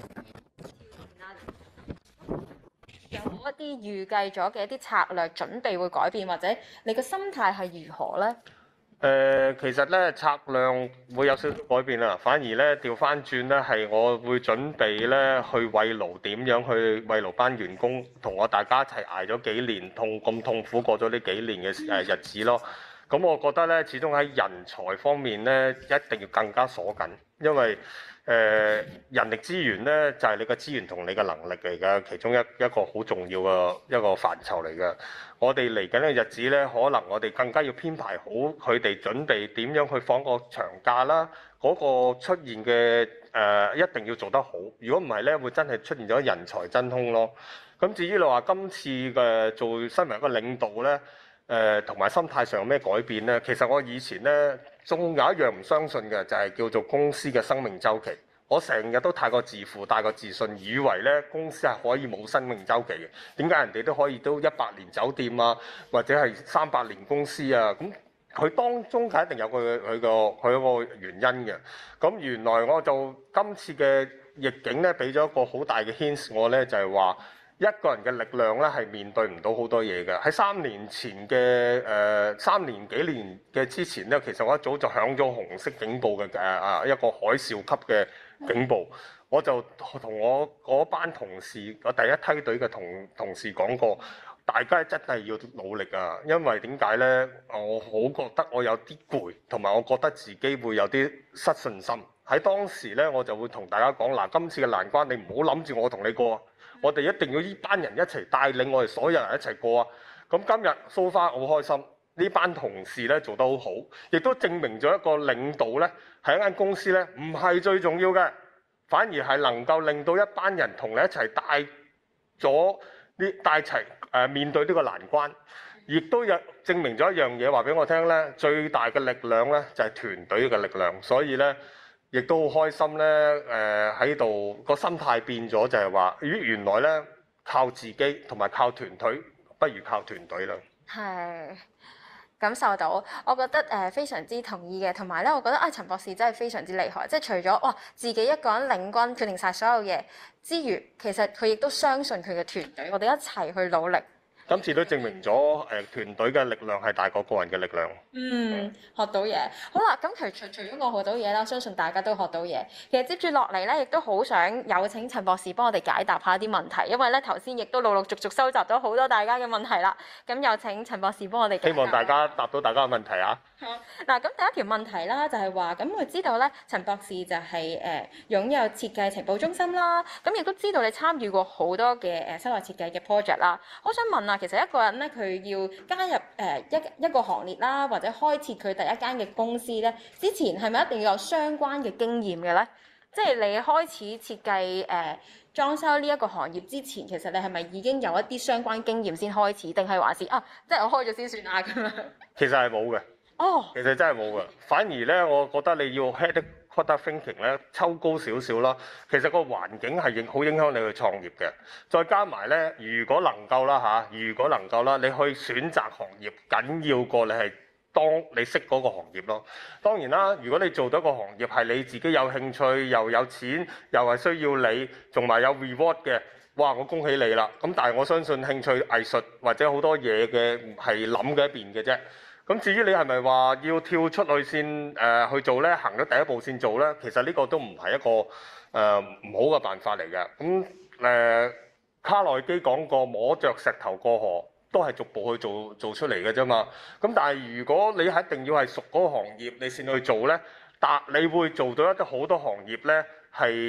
有冇一啲預計咗嘅一啲策略準備會改變，或者你個心態係如何呢？ 誒、呃，其實咧策略會有少少改變啦，反而咧調翻轉咧係我會準備咧去慰勞，點樣去慰勞班員工，同我大家一齊捱咗幾年痛咁痛苦過咗呢幾年嘅誒日子咯。咁我覺得咧，始終喺人才方面咧，一定要更加鎖緊，因為誒、呃、人力資源咧就係、是、你嘅資源同你嘅能力嚟嘅，其中一一個好重要嘅一個範疇嚟嘅。我哋嚟緊嘅日子咧，可能我哋更加要編排好佢哋準備點樣去放個長假啦，嗰、那個出現嘅誒、呃、一定要做得好。如果唔係咧，會真係出現咗人才真空咯。咁至於你話今次嘅做身為一個領導咧，誒同埋心態上有咩改變呢？其實我以前呢，仲有一樣唔相信嘅，就係叫做公司嘅生命週期。我成日都太過自負、太過自信，以為呢公司係可以冇生命週期嘅。點解人哋都可以都一百年酒店啊，或者係三百年公司啊？咁佢當中係一定有佢佢個佢個原因嘅。咁原來我就今次嘅逆境呢，俾咗一個好大嘅 hint 我呢，就係話，一個人嘅力量咧係面對唔到好多嘢嘅。喺三年前嘅誒、呃、三年幾年嘅之前咧，其實我一早就響咗紅色警報嘅誒啊一個海嘯級嘅警報。我就同我嗰班同事，我第一梯隊嘅同同事講過，大家真係要努力啊！因為點解咧？我好覺得我有啲攰，同埋我覺得自己會有啲失信心。喺當時咧，我就會同大家講嗱，今次嘅難關你唔好諗住我同你過。我哋一定要呢班人一齊帶領我哋所有人一齊過啊！咁今日 so far 好開心，呢班同事咧做得好好，亦都證明咗一個領導咧喺一間公司咧唔係最重要嘅，反而係能夠令到一班人同你一齊帶咗呢帶齊誒、呃、面對呢個難關，亦都有證明咗一樣嘢話俾我聽咧，最大嘅力量咧就係團隊嘅力量，所以咧。亦都好開心咧，誒喺度個心態變咗，就係話，咦原來咧靠自己同埋靠團隊，不如靠團隊啦。 係感受到，我覺得誒、呃、非常之同意嘅，同埋咧，我覺得啊陳博士真係非常之厲害，即係除咗哇自己一個人領軍決定晒所有嘢之餘，其實佢亦都相信佢嘅團隊，我哋一齊去努力。 今次都證明咗誒、呃、團隊嘅力量係大過個人嘅力量。 嗯，學到嘢。好啦，咁除除除咗我學到嘢啦，相信大家都學到嘢。其實接住落嚟咧，亦都好想有請陳博士幫我哋解答下啲問題，因為咧頭先亦都陸陸續續收集咗好多大家嘅問題啦。咁有請陳博士幫我哋解答。 希望大家答到大家嘅問題啊！ 好嗱，咁第一條問題啦，就係話咁我知道咧，陳博士就係、是、誒、呃、擁有設計情報中心啦，咁亦都知道你參與過好多嘅誒室內設計嘅 project 啦。我想問啊，其實一個人咧，佢要加入誒、呃、一一個行列啦，或者開設佢第一間嘅公司咧，之前係咪一定要有相關嘅經驗嘅咧？即係你開始設計誒、呃、裝修呢一個行業之前，其實你係咪已經有一啲相關經驗先開始，定係還是啊，即係我開咗先算啊咁樣？ 其實係冇嘅。 哦， 其實真係冇㗎，反而咧，我覺得你要 headquarter thinking 咧，抽高少少啦。其實個環境係影好影響你去創業嘅。再加埋咧，如果能夠啦嚇，如果能夠啦，你去選擇行業緊要過你係當你識嗰個行業咯。當然啦，如果你做到一個行業係你自己有興趣，又有錢，又係需要你，仲埋有 reward 嘅，哇！我恭喜你啦。咁但係我相信興趣藝術或者好多嘢嘅係諗嘅一邊嘅啫。咁至於你係咪話要跳出去先誒、呃、去做呢？行咗第一步先做呢？其實呢個都唔係一個誒唔、呃、好嘅辦法嚟嘅。咁、嗯、誒、呃、卡內基講過摸着石頭過河，都係逐步去做做出嚟嘅啫嘛。咁但係如果你係一定要係熟嗰個行業，你先去做呢，但你會做到一啲好多行業呢係一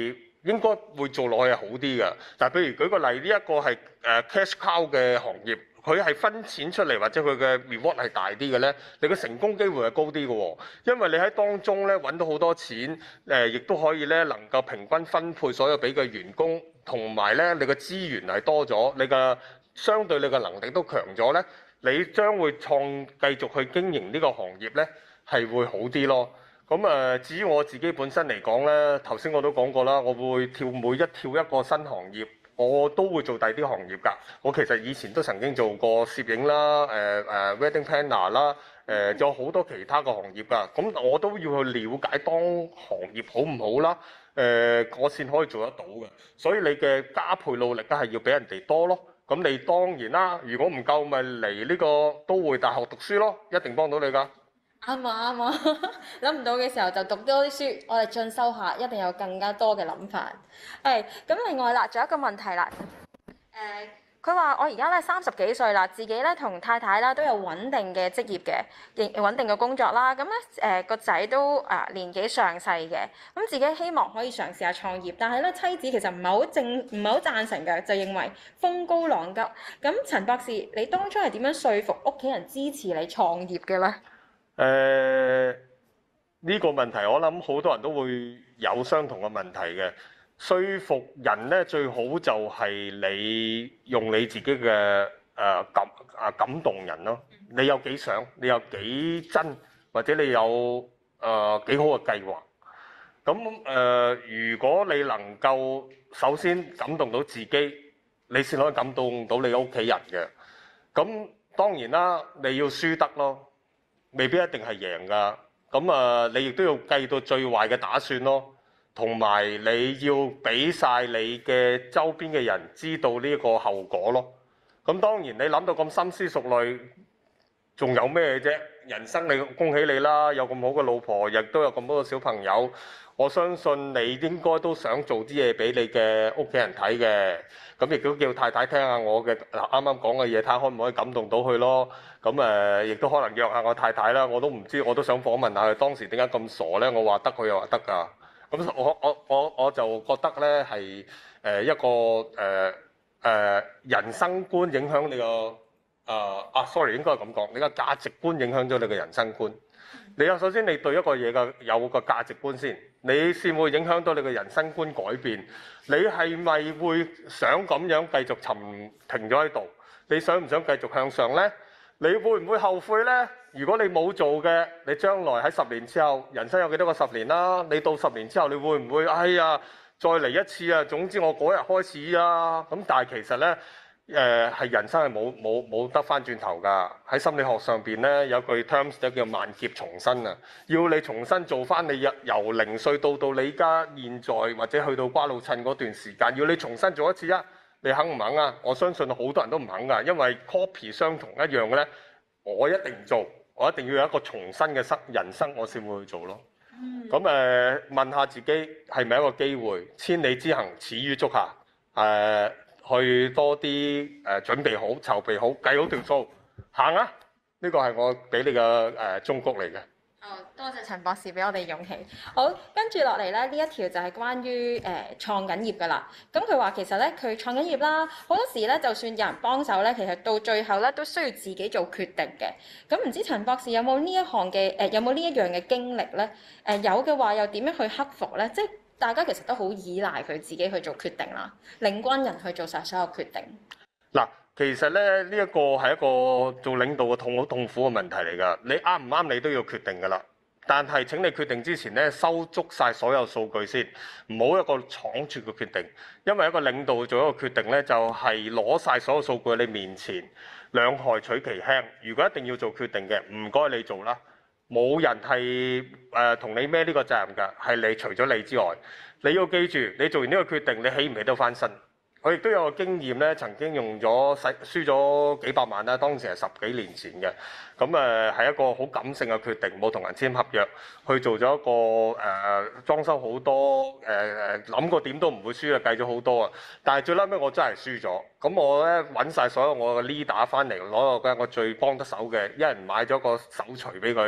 應該會做落去係好啲嘅。但係譬如舉個例，呢、這、一個係誒 cash cow 嘅行業，佢係分錢出嚟或者佢嘅 reward 係大啲嘅咧，你嘅成功機會係高啲嘅喎。因為你喺當中咧揾到好多錢，誒亦都可以咧能夠平均分配所有俾嘅員工，同埋咧你嘅資源係多咗，你嘅相對你嘅能力都強咗咧，你將會創繼續去經營呢個行業咧係會好啲咯。咁誒，至於我自己本身嚟講咧，頭先我都講過啦，我會跳每一跳一個新行業，我都會做第啲行業㗎。我其實以前都曾經做過攝影啦，誒、呃、誒、呃、wedding planner 啦，誒、呃、仲有好多其他嘅行業㗎。咁我都要去了解當行業好唔好啦，誒、呃、我先可以做得到嘅。所以你嘅加倍努力咧係要比人哋多咯。咁你當然啦，如果唔夠咪嚟呢個都會大學讀書咯，一定幫到你㗎。 啱啊啱啊，諗唔到嘅時候就讀多啲書，我哋進修下，一定有更加多嘅諗法。係咁，另外啦，仲有一個問題啦。誒、佢話我而家咧三十幾歲啦，自己咧同太太啦都有穩定嘅職業嘅，亦穩定嘅工作啦。咁咧誒個仔都啊、呃、年紀上細嘅，咁自己希望可以嘗試下創業，但係咧妻子其實唔係好正，唔係好贊成嘅，就認為風高浪急。咁陳博士，你當初係點樣說服屋企人支持你創業嘅咧？ 誒呢、呢個問題，我諗好多人都會有相同嘅問題嘅。說服人咧，最好就係你用你自己嘅誒、呃、感啊感動人咯。你有幾想，你有幾真，或者你有誒幾、呃、好嘅計劃。咁誒、呃，如果你能夠首先感動到自己，你先可以感動到你屋企人嘅。咁當然啦，你要輸得咯。未必一定係贏㗎，咁啊，你亦都要計到最壞嘅打算咯，同埋你要俾晒你嘅周邊嘅人知道呢個後果咯。咁當然你諗到咁深思熟慮，仲有咩啫？人生你恭喜你啦，有咁好嘅老婆，亦都有咁多個小朋友。我相信你應該都想做啲嘢俾你嘅屋企人睇嘅，咁亦都叫太太聽下我嘅嗱啱啱講嘅嘢，睇下可唔可以感動到佢咯。咁誒，亦都可能約下我太太啦。我都唔知，我都想訪問下佢當時點解咁傻咧？我話得，佢又話得㗎。咁我我我我就覺得咧係誒一個誒誒、呃呃、人生觀影響你個誒啊，sorry 應該係咁講，你個價值觀影響咗你嘅人生觀。你有首先你對一個嘢嘅有個價值觀先，你先會影響到你嘅人生觀改變。你係咪會想咁樣繼續沉停咗喺度？你想唔想繼續向上呢？你會唔會後悔呢？如果你冇做嘅，你將來喺十年之後，人生有幾多個十年啦？你到十年之後，你會唔會哎呀再嚟一次啊？總之我嗰日開始啊！咁但係其實呢。誒係、呃、人生係冇冇冇得翻轉頭㗎。喺心理學上邊咧有句 terms 就叫萬劫重生啊，要你重新做翻你由由零歲到到你而家現在或者去到瓜老襯嗰段時間，要你重新做一次啊，你肯唔肯啊？我相信好多人都唔肯㗎，因為 copy 相同一樣嘅咧，我一定唔做，我一定要有一個重新嘅生人生，我先會去做咯。咁誒、呃、問下自己係咪一個機會？千里之行，始於足下。誒、呃。去多啲誒準備好、籌備好、計好條數，行啊！呢個係我俾你嘅誒忠告嚟嘅。 哦，多謝陳博士俾我哋勇氣。好，跟住落嚟咧，呢一條就係關於誒、呃、創緊業㗎啦。咁佢話其實咧，佢創緊業啦，好多時咧，就算有人幫手咧，其實到最後咧都需要自己做決定嘅。咁唔知陳博士有冇呢一項嘅誒，有冇呢一樣嘅經歷咧？誒、呃、有嘅話，又點樣去克服咧？即係。大家其實都好依賴佢自己去做決定啦，領軍人去做晒所有決定。 嗱，其實咧呢一個係一個做領導嘅痛好痛苦嘅問題嚟㗎。你啱唔啱你都要決定㗎啦。但係請你決定之前咧，收足晒所有數據先，唔好一個倉促嘅決定。因為一個領導做一個決定咧，就係攞晒所有數據喺你面前，兩害取其輕。如果一定要做決定嘅，唔該你做啦。冇人係誒同你孭呢個責任㗎，係你除咗你之外，你要記住，你做完呢個決定，你起唔起得翻身？我亦都有個經驗咧，曾經用咗使輸咗幾百萬啦，當時係十幾年前嘅，咁誒係一個好感性嘅決定，冇同人簽合約，去做咗一個誒、呃、裝修好多誒誒諗過點都唔會輸啊，計咗好多啊，但係最撚尾我真係輸咗，咁我咧揾晒所有我嘅 leader 翻嚟，攞個我最幫得手嘅，一人買咗個手錘俾佢。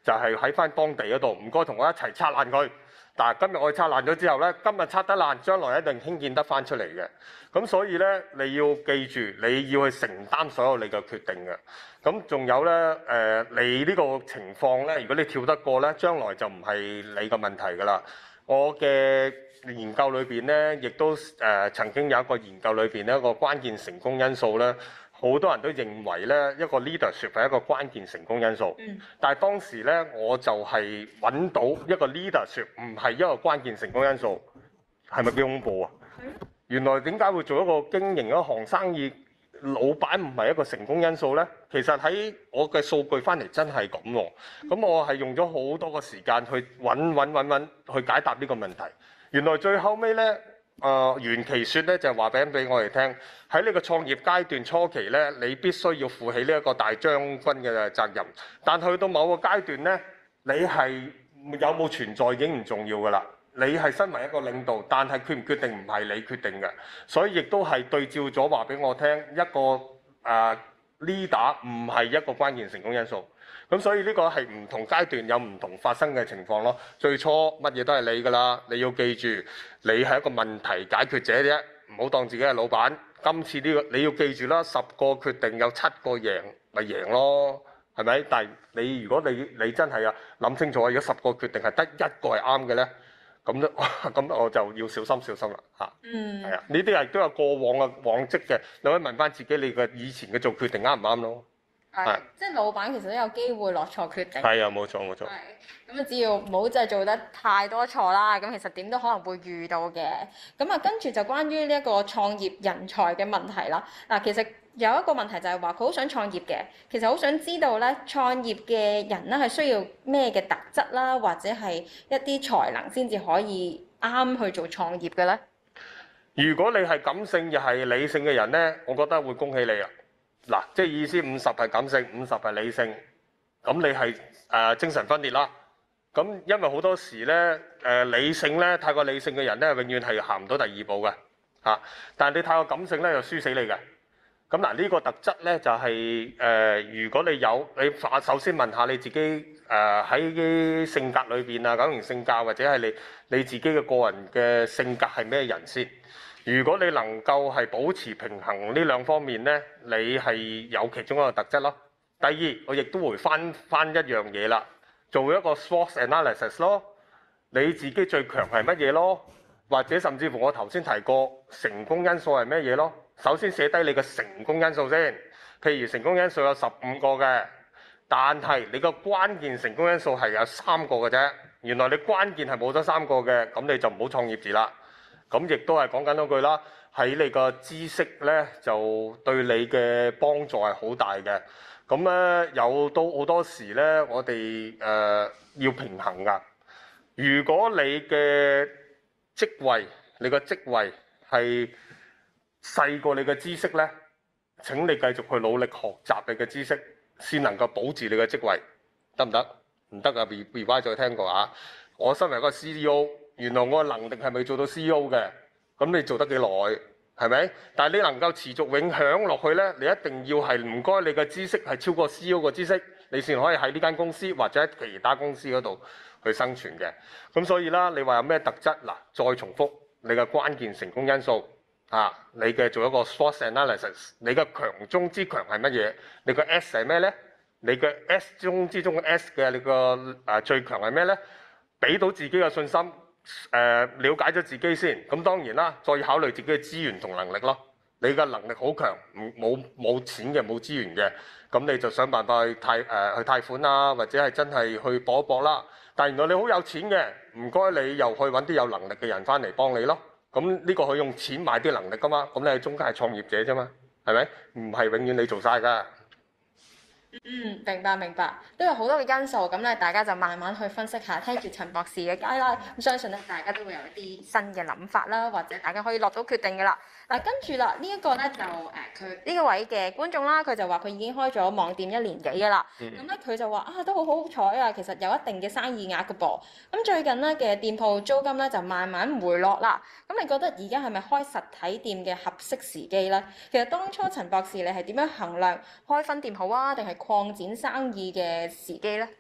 就係喺翻當地嗰度，唔該同我一齊拆爛佢。但係今日我哋拆爛咗之後咧，今日拆得爛，將來一定興建得翻出嚟嘅。咁所以咧，你要記住，你要去承擔所有你嘅決定嘅。咁仲有咧，誒、呃，你呢個情況咧，如果你跳得過咧，將來就唔係你嘅問題㗎啦。我嘅研究裏邊咧，亦都誒、呃、曾經有一個研究裏邊咧，一個關鍵成功因素咧。好多人都認為咧，一個 leadership 係一個關鍵成功因素。嗯。但係當時咧，我就係揾到一個 leadership 唔係一個關鍵成功因素，係咪幾恐怖啊？係。原來點解會做一個經營一行生意，老闆唔係一個成功因素咧？其實喺我嘅數據翻嚟真係咁喎。咁我係用咗好多個時間去揾揾揾揾去解答呢個問題。原來最後尾咧。誒、呃、袁其說咧就話俾俾我哋聽，喺呢個創業階段初期咧，你必須要負起呢一個大將軍嘅責任。但去到某個階段咧，你係有冇存在已經唔重要㗎啦。你係身為一個領導，但係決唔決定唔係你決定嘅，所以亦都係對照咗話俾我聽，一個誒、呃、leader 唔係一個關鍵成功因素。咁所以呢個係唔同階段有唔同發生嘅情況咯。最初乜嘢都係你㗎啦，你要記住，你係一個問題解決者啫，唔好當自己係老闆。今次呢個你要記住啦，十個決定有七個贏，咪贏咯，係咪？但係你如果你你真係啊諗清楚，如果十個決定係得一個係啱嘅咧，咁都咁我就要小心小心啦嚇。嗯。係啊，呢啲係都有過往嘅往績嘅，你可以問翻自己，你嘅以前嘅做決定啱唔啱咯？ 係，即係老闆其實都有機會落錯決定。 係啊，冇錯冇錯。係， 咁啊只要唔好真係做得太多錯啦，咁其實點都可能會遇到嘅。咁啊跟住就關於呢一個創業人才嘅問題啦。嗱，其實有一個問題就係話佢好想創業嘅，其實好想知道咧創業嘅人咧係需要咩嘅特質啦，或者係一啲才能先至可以啱去做創業嘅咧。 如果你係感性又係理性嘅人咧，我覺得會恭喜你啊！嗱，即係意思五十係感性，五十係理性，咁你係誒、呃、精神分裂啦。咁因為好多時咧誒、呃、理性咧太過理性嘅人咧，永遠係行唔到第二步嘅嚇、啊。但係你太過感性咧，就輸死你嘅。咁嗱呢個特質咧就係、是、誒、呃，如果你有你首先問下你自己誒喺、呃、性格裏邊啊，九型性格或者係你你自己嘅個人嘅性格係咩人先？如果你能夠係保持平衡呢兩方面咧，你係有其中一個特質咯。第二，我亦都回翻翻一樣嘢啦，做一個 SWOT analysis 咯。你自己最強係乜嘢咯？或者甚至乎我頭先提過成功因素係咩嘢咯？首先寫低你嘅成功因素先。譬如成功因素有十五個嘅，但係你個關鍵成功因素係有三個嘅啫。原來你關鍵係冇咗三個嘅，咁你就唔好創業字啦。咁亦都係講緊嗰句啦，喺你個知識咧就對你嘅幫助係好大嘅。咁咧有到好多時咧，我哋誒、呃、要平衡噶。如果你嘅職位，你個職位係細過你嘅知識咧，請你繼續去努力學習你嘅知識，先能夠保持你嘅職位，得唔得？唔得啊 ！B Y 再聽過啊！我身為一個 C E O。原來我嘅能力係咪做到 C E O 嘅？咁你做得幾耐？係咪？但係你能夠持續永享落去咧，你一定要係唔該你嘅知識係超過 C E O 嘅知識，你先可以喺呢間公司或者喺其他公司嗰度去生存嘅。咁所以啦，你話有咩特質？嗱，再重複你嘅關鍵成功因素啊，你嘅做一個 SWOT analysis， 你嘅強中之強係乜嘢？你個 S 係咩咧？你嘅 S 中之中嘅 S 嘅你個誒、呃、最強係咩咧？俾到自己嘅信心。誒、呃、了解咗自己先，咁當然啦，再考慮自己嘅資源同能力咯。你嘅能力好強，冇冇錢嘅冇資源嘅，咁你就想辦法去貸誒、呃、去貸款啊，或者係真係去搏一搏啦。但原來你好有錢嘅，唔該你又去揾啲有能力嘅人翻嚟幫你咯。咁呢個可以用錢買啲能力噶嘛，咁你係中間係創業者啫嘛，係咪？唔係永遠你做晒㗎。 嗯，明白明白，都有好多嘅因素，咁咧大家就慢慢去分析下，聽住陳博士嘅解啦，咁相信咧大家都會有一啲新嘅諗法啦，或者大家可以落到決定嘅啦。嗱，跟住啦，呢一個咧就誒佢呢個位嘅觀眾啦，佢就話佢已經開咗網店一年幾嘅啦，咁咧佢就話啊都好好彩啊，其實有一定嘅生意額嘅噃，咁最近咧嘅店鋪租金咧就慢慢回落啦，咁你覺得而家係咪開實體店嘅合適時機咧？其實當初陳博士你係點樣衡量開分店好啊，定係擴展生意嘅時機咧？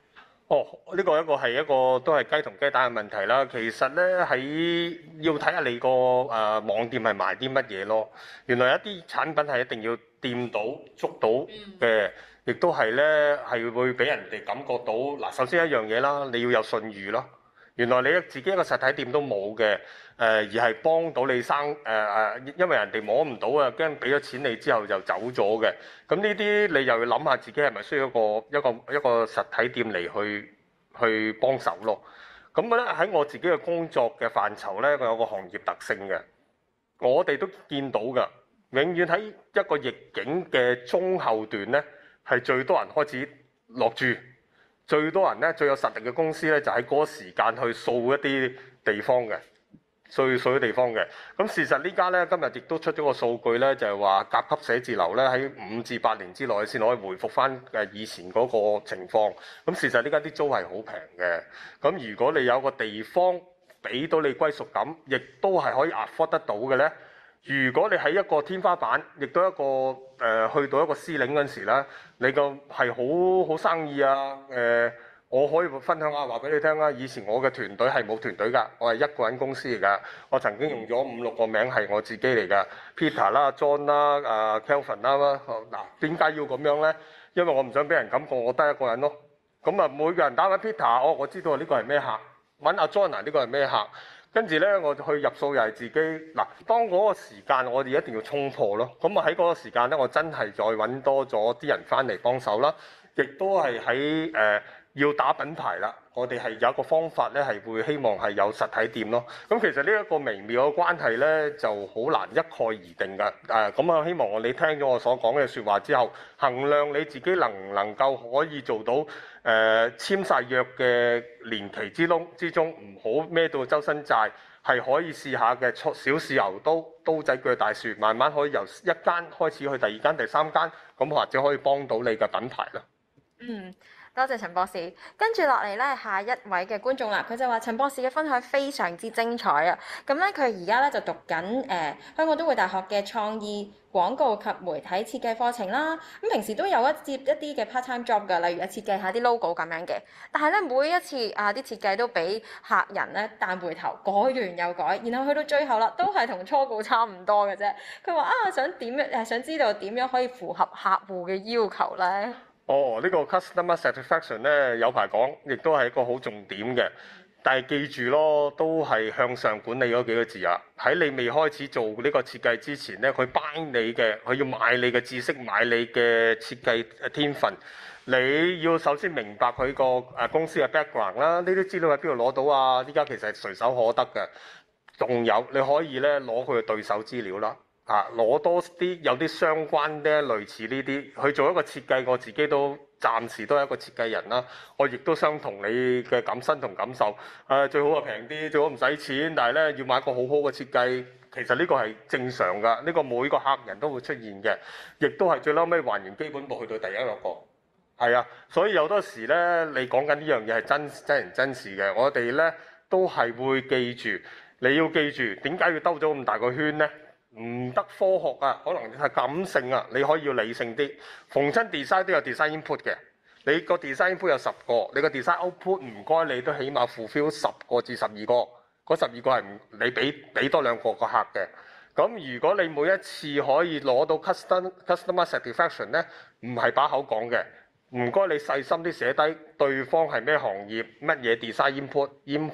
哦，呢、個一個係一個都係雞同雞蛋嘅問題啦。其實咧喺要睇下你個誒、呃、網店係賣啲乜嘢咯。原來有一啲產品係一定要掂到捉到嘅，亦都係咧係會俾人哋感覺到嗱。首先一樣嘢啦，你要有信譽咯。原來你自己一個實體店都冇嘅，誒、呃、而係幫到你生誒誒、呃，因為人哋摸唔到啊，驚俾咗錢你之後就走咗嘅。咁呢啲你又要諗下自己係咪需要一個一個一個實體店嚟去去幫手咯。咁咧喺我自己嘅工作嘅範疇咧，佢有個行業特性嘅，我哋都見到㗎。永遠喺一個逆境嘅中後段咧，係最多人開始落注。最多人咧，最有實力嘅公司咧，就喺嗰個時間去掃一啲地方嘅，掃掃啲地方嘅。咁事實呢家咧，今日亦都出咗個數據咧，就係話甲級寫字樓咧喺五至八年之內先可以回復翻誒以前嗰個情況。咁事實呢家啲租係好平嘅。咁如果你有個地方俾到你歸屬感，亦都係可以 afford 得到嘅咧。如果你喺一個天花板，亦都一個誒、呃、去到一個 ceiling 嗰陣時咧，你個係好好生意啊！誒、呃，我可以分享下話俾你聽啦。以前我嘅團隊係冇團隊㗎，我係一個人公司嚟㗎。我曾經用咗五六個名係我自己嚟㗎 ，Peter 啦、John 啦、啊 Kelvin 啦。嗱，點解要咁樣咧？因為我唔想俾人感覺我得一個人咯。咁啊，每個人打緊 Peter，我我知道呢個係咩客，揾阿 John 啊，呢個係咩客。跟住咧，我去入數又係自己嗱。當嗰個時間，我哋一定要衝破咯。咁啊喺嗰個時間咧，我真係再揾多咗啲人翻嚟幫手啦。亦都係喺誒要打品牌啦。我哋係有一個方法咧，係會希望係有實體店咯。咁其實呢一個微妙嘅關係咧，就好難一概而定㗎。誒咁啊，希望我你聽咗我所講嘅説話之後，衡量你自己能唔能夠可以做到誒、呃、簽晒約嘅年期之中之中，唔好孭到周身債，係可以試下嘅。小試牛刀，刀仔鋸大樹，慢慢可以由一間開始去第二間、第三間，咁或者可以幫到你嘅品牌啦。 嗯，多謝陳博士。跟住落嚟咧，下一位嘅觀眾啦，佢就話陳博士嘅分享非常之精彩啊！咁咧，佢而家咧就讀緊誒、呃、香港都會大學嘅創意廣告及媒體設計課程啦。咁平時都有一接一啲嘅 part time job 㗎，例如啊設計下啲 logo 咁樣嘅。但係咧，每一次啊啲設計都俾客人咧彈回頭，改完又改，然後去到最後啦，都係同初稿差唔多嘅啫。佢話啊，想點樣誒？想知道點樣可以符合客戶嘅要求咧？ 哦，呢個 customer satisfaction 咧有排講，亦都係一個好重點嘅。但係記住咯，都係向上管理嗰幾個字啊。喺你未開始做呢個設計之前咧，佢 buy 你嘅，佢要買你嘅知識，買你嘅設計天分。你要首先明白佢個誒公司嘅 background 啦，呢啲資料喺邊度攞到啊？依家其實係隨手可得嘅。仲有你可以咧攞佢嘅對手資料啦。啊！攞多啲有啲相關咧，類似呢啲去做一個設計，我自己都暫時都係一個設計人啦。我亦都相同你嘅感身同感受。誒、呃、最好係平啲，最好唔使錢，但係咧要買個好好嘅設計。其實呢個係正常㗎，呢、呢個每個客人都會出現嘅，亦都係最嬲尾還原基本步去到第一個。係啊，所以有多時咧，你講緊呢樣嘢係真真人真事嘅。我哋咧都係會記住，你要記住點解要兜咗咁大個圈咧？唔得科學啊，可能係感性啊，你可以要理性啲。逢親 design 都有 design input 嘅，你個 design input 有十個，你個 design output 唔該你都起碼 fulfill 十個至十二個，嗰十二個係唔你俾俾多兩個個客嘅。咁如果你每一次可以攞到 custom customer satisfaction 咧，唔係把口講嘅，唔該你細心啲寫低對方係咩行業，乜嘢 design input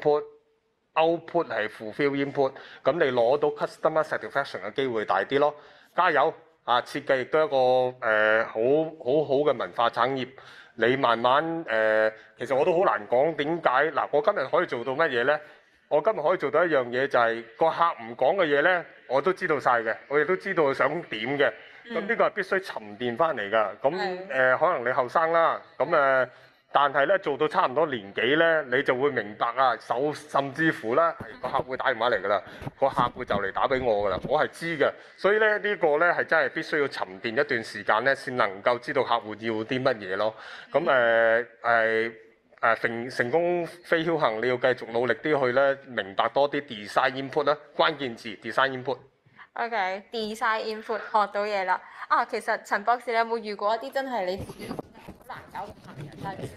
input。output 係 fulfill input，咁你攞到 customer satisfaction 嘅機會大啲咯。加油啊！設計亦都係一個誒、呃、好好好嘅文化產業。你慢慢誒、呃，其實我都好難講點解嗱。我今日可以做到乜嘢咧？我今日可以做到一樣嘢就係、是、個客唔講嘅嘢咧，我都知道晒嘅，我亦都知道佢想點嘅。咁呢個係必須沉澱翻嚟㗎。咁誒、呃，可能你後生啦，咁誒。呃但係咧做到差唔多年紀咧，你就會明白啊，手甚至乎咧係個客戶打電話嚟㗎啦，個客戶就嚟打俾我㗎啦，我係知嘅。所以咧呢個咧係真係必須要沉澱一段時間咧，先能夠知道客戶要啲乜嘢咯。咁誒誒誒成成功非僥倖，你要繼續努力啲去咧，明白多啲 design input 啦，關鍵字 design input。 OK，design input 學到嘢啦。啊，其實陳博士你有冇遇過一啲真係你自己覺得好難搞嘅客人？但係你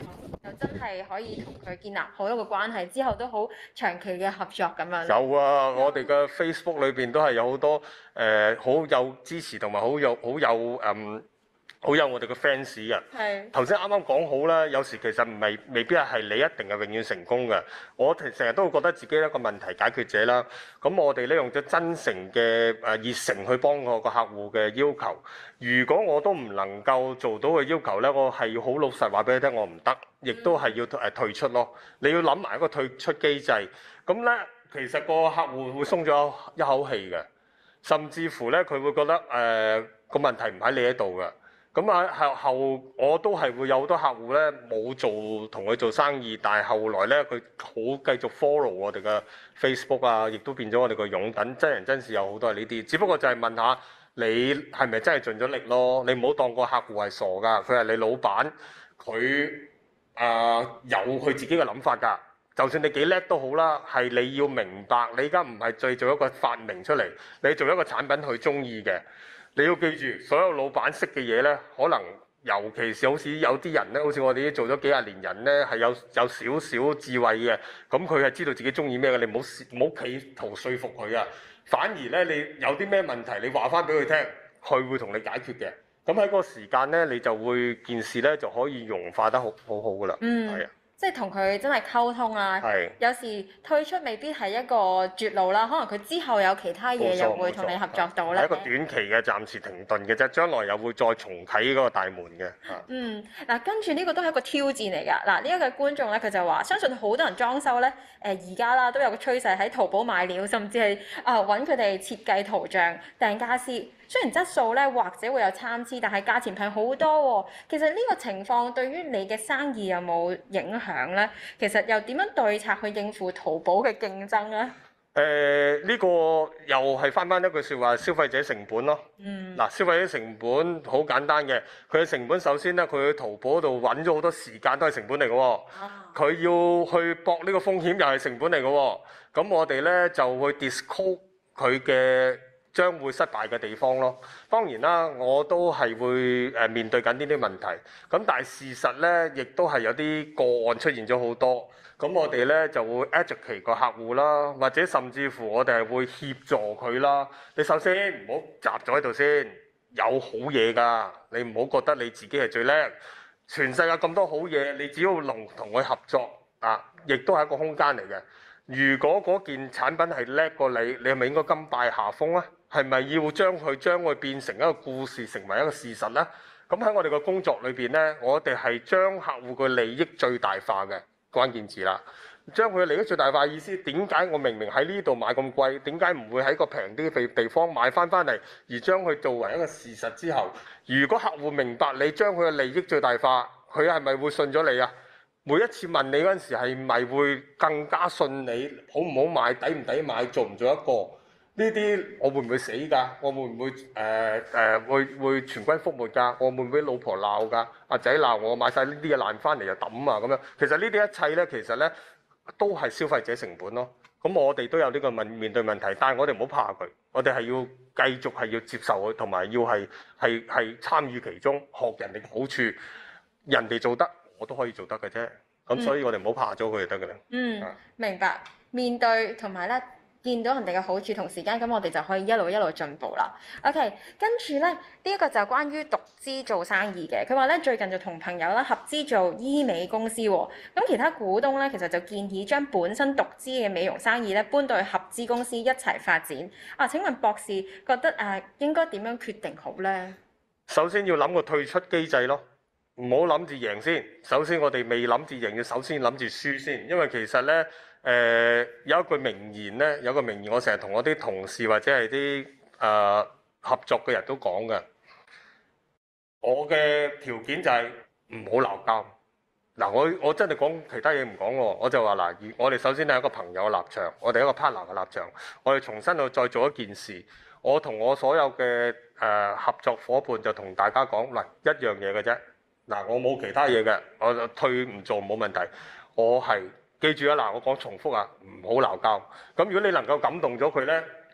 就真係可以同佢建立好一個關係，之後都好長期嘅合作咁樣。 有啊，我哋嘅 Facebook 裏邊都係有好多誒好、有支持同埋好有好有嗯好有我哋嘅 fans 嘅。 係頭先啱啱講好啦，有時其實唔係未必係你一定係永遠成功嘅。我成日都會覺得自己一個問題解決者啦。咁我哋咧用咗真誠嘅誒熱誠去幫我個客戶嘅要求。如果我都唔能夠做到嘅要求咧，我係要好老實話俾你聽，我唔得，亦都係要誒退出咯。你要諗埋一個退出機制。咁咧，其實個客戶會鬆咗一口氣嘅，甚至乎咧佢會覺得誒個、呃、問題唔喺你喺度嘅。咁啊後後我都係會有好多客戶咧冇做同佢做生意，但係後來咧佢好繼續 follow 我哋嘅 Facebook 啊，亦都變咗我哋個擁躉，真人真事有好多係呢啲。只不過就係問下你係咪真係盡咗力咯？你唔好當個客戶係傻㗎，佢係你老闆，佢啊、呃、有佢自己嘅諗法㗎。就算你幾叻都好啦，係你要明白，你而家唔係製造一個發明出嚟，你做一個產品佢中意嘅。你要記住，所有老闆識嘅嘢咧，可能尤其是好似有啲人咧，好似我哋啲做咗幾廿年人咧，係有有少少智慧嘅。咁佢係知道自己中意咩嘅，你唔好唔好企圖說服佢啊。反而咧，你有啲咩問題，你話翻俾佢聽，佢會同你解決嘅。咁喺嗰個時間咧，你就會件事咧就可以融化得好好好噶啦。 嗯， 係啊。 即係同佢真係溝通啦。 係有時退出未必係一個絕路啦，可能佢之後有其他嘢冇錯又會同你合作到咧。 係一個短期嘅暫時停頓嘅啫，將來又會再重啟嗰個大門嘅。啊嗯，嗱，跟住呢個都係一個挑戰嚟㗎。嗱，呢一個觀眾咧，佢就話相信好多人裝修咧，誒而家啦都有個趨勢喺淘寶買料，甚至係啊揾佢哋設計圖像、訂家私。雖然質素咧或者會有參差，但係價錢平好多喎。其實呢個情況對於你嘅生意有冇影響咧？其實又點樣對策去應付淘寶嘅競爭咧？ 誒呢個又係翻翻一句説話，消費者成本咯。 嗯。 嗱，消費者成本好簡單嘅，佢嘅成本首先咧，佢去淘寶度揾咗好多時間都係成本嚟嘅喎。佢要去搏呢個風險又係成本嚟嘅喎。咁我哋咧就會 discount 佢嘅將會失敗嘅地方咯。當然啦，我都係會誒面對緊呢啲問題。咁但係事實咧，亦都係有啲個案出現咗好多。咁我哋咧就會 educate 個客戶啦，或者甚至乎我哋係會協助佢啦。你首先唔好閘咗喺度先，有好嘢㗎。你唔好覺得你自己係最叻。全世界咁多好嘢，你只要能同佢合作啊，亦都係一個空間嚟嘅。如果嗰件產品係叻過你，你係咪應該甘拜下風啊？係咪要將佢將佢變成一個故事，成為一個事實呢？咁喺我哋嘅工作裏邊呢，我哋係將客戶嘅利益最大化嘅。關鍵字啦，將佢嘅利益最大化意思，點解我明明喺呢度買咁貴，點解唔會喺個平啲嘅地方買翻翻嚟，而將佢作為一個事實之後，如果客戶明白你將佢嘅利益最大化，佢係咪會信咗你啊？每一次問你嗰陣時，係咪會更加信你？好唔好買？抵唔抵買？做唔做一個？呢啲我會唔會死㗎？我會唔會誒誒、呃呃、會會全軍覆沒㗎？我會唔會老婆鬧㗎？阿仔鬧我買晒呢啲嘢爛翻嚟又抌啊咁樣。其實呢啲一切咧，其實咧都係消費者成本咯。咁我哋都有呢個問面對問題，但係我哋唔好怕佢，我哋係要繼續係要接受佢，同埋要係係係參與其中，學人哋嘅好處。人哋做得，我都可以做得嘅啫。咁所以我哋唔好怕咗佢就得㗎啦。 嗯，明白。面對同埋咧。見到人哋嘅好處同時間，咁我哋就可以一路一路進步啦。OK，跟住咧呢一、這個就關於獨資做生意嘅。佢話咧最近就同朋友啦合資做醫美公司喎。咁其他股東咧其實就建議將本身獨資嘅美容生意咧搬到去合資公司一齊發展。啊，請問博士覺得誒、啊、應該點樣決定好咧？ 首先要諗個退出機制咯，唔好諗住贏先。首先我哋未諗住贏，要首先諗住輸先，因為其實咧。誒、呃、有一句名言咧，有個名言我成日同我啲同事或者係啲誒合作嘅人都講嘅。我嘅條件就係唔好鬧交。嗱，我我真係講其他嘢唔講喎，我就話嗱，我哋首先係一個朋友嘅立場，我哋一個 partner 嘅立場，我哋重新去再做一件事。我同我所有嘅誒、呃、合作伙伴就同大家講嗱，一樣嘢嘅啫。嗱，我冇其他嘢嘅，我就退唔做冇問題。我係。記住啊！嗱，我講重複啊，唔好鬧交。咁如果你能夠感動咗佢呢，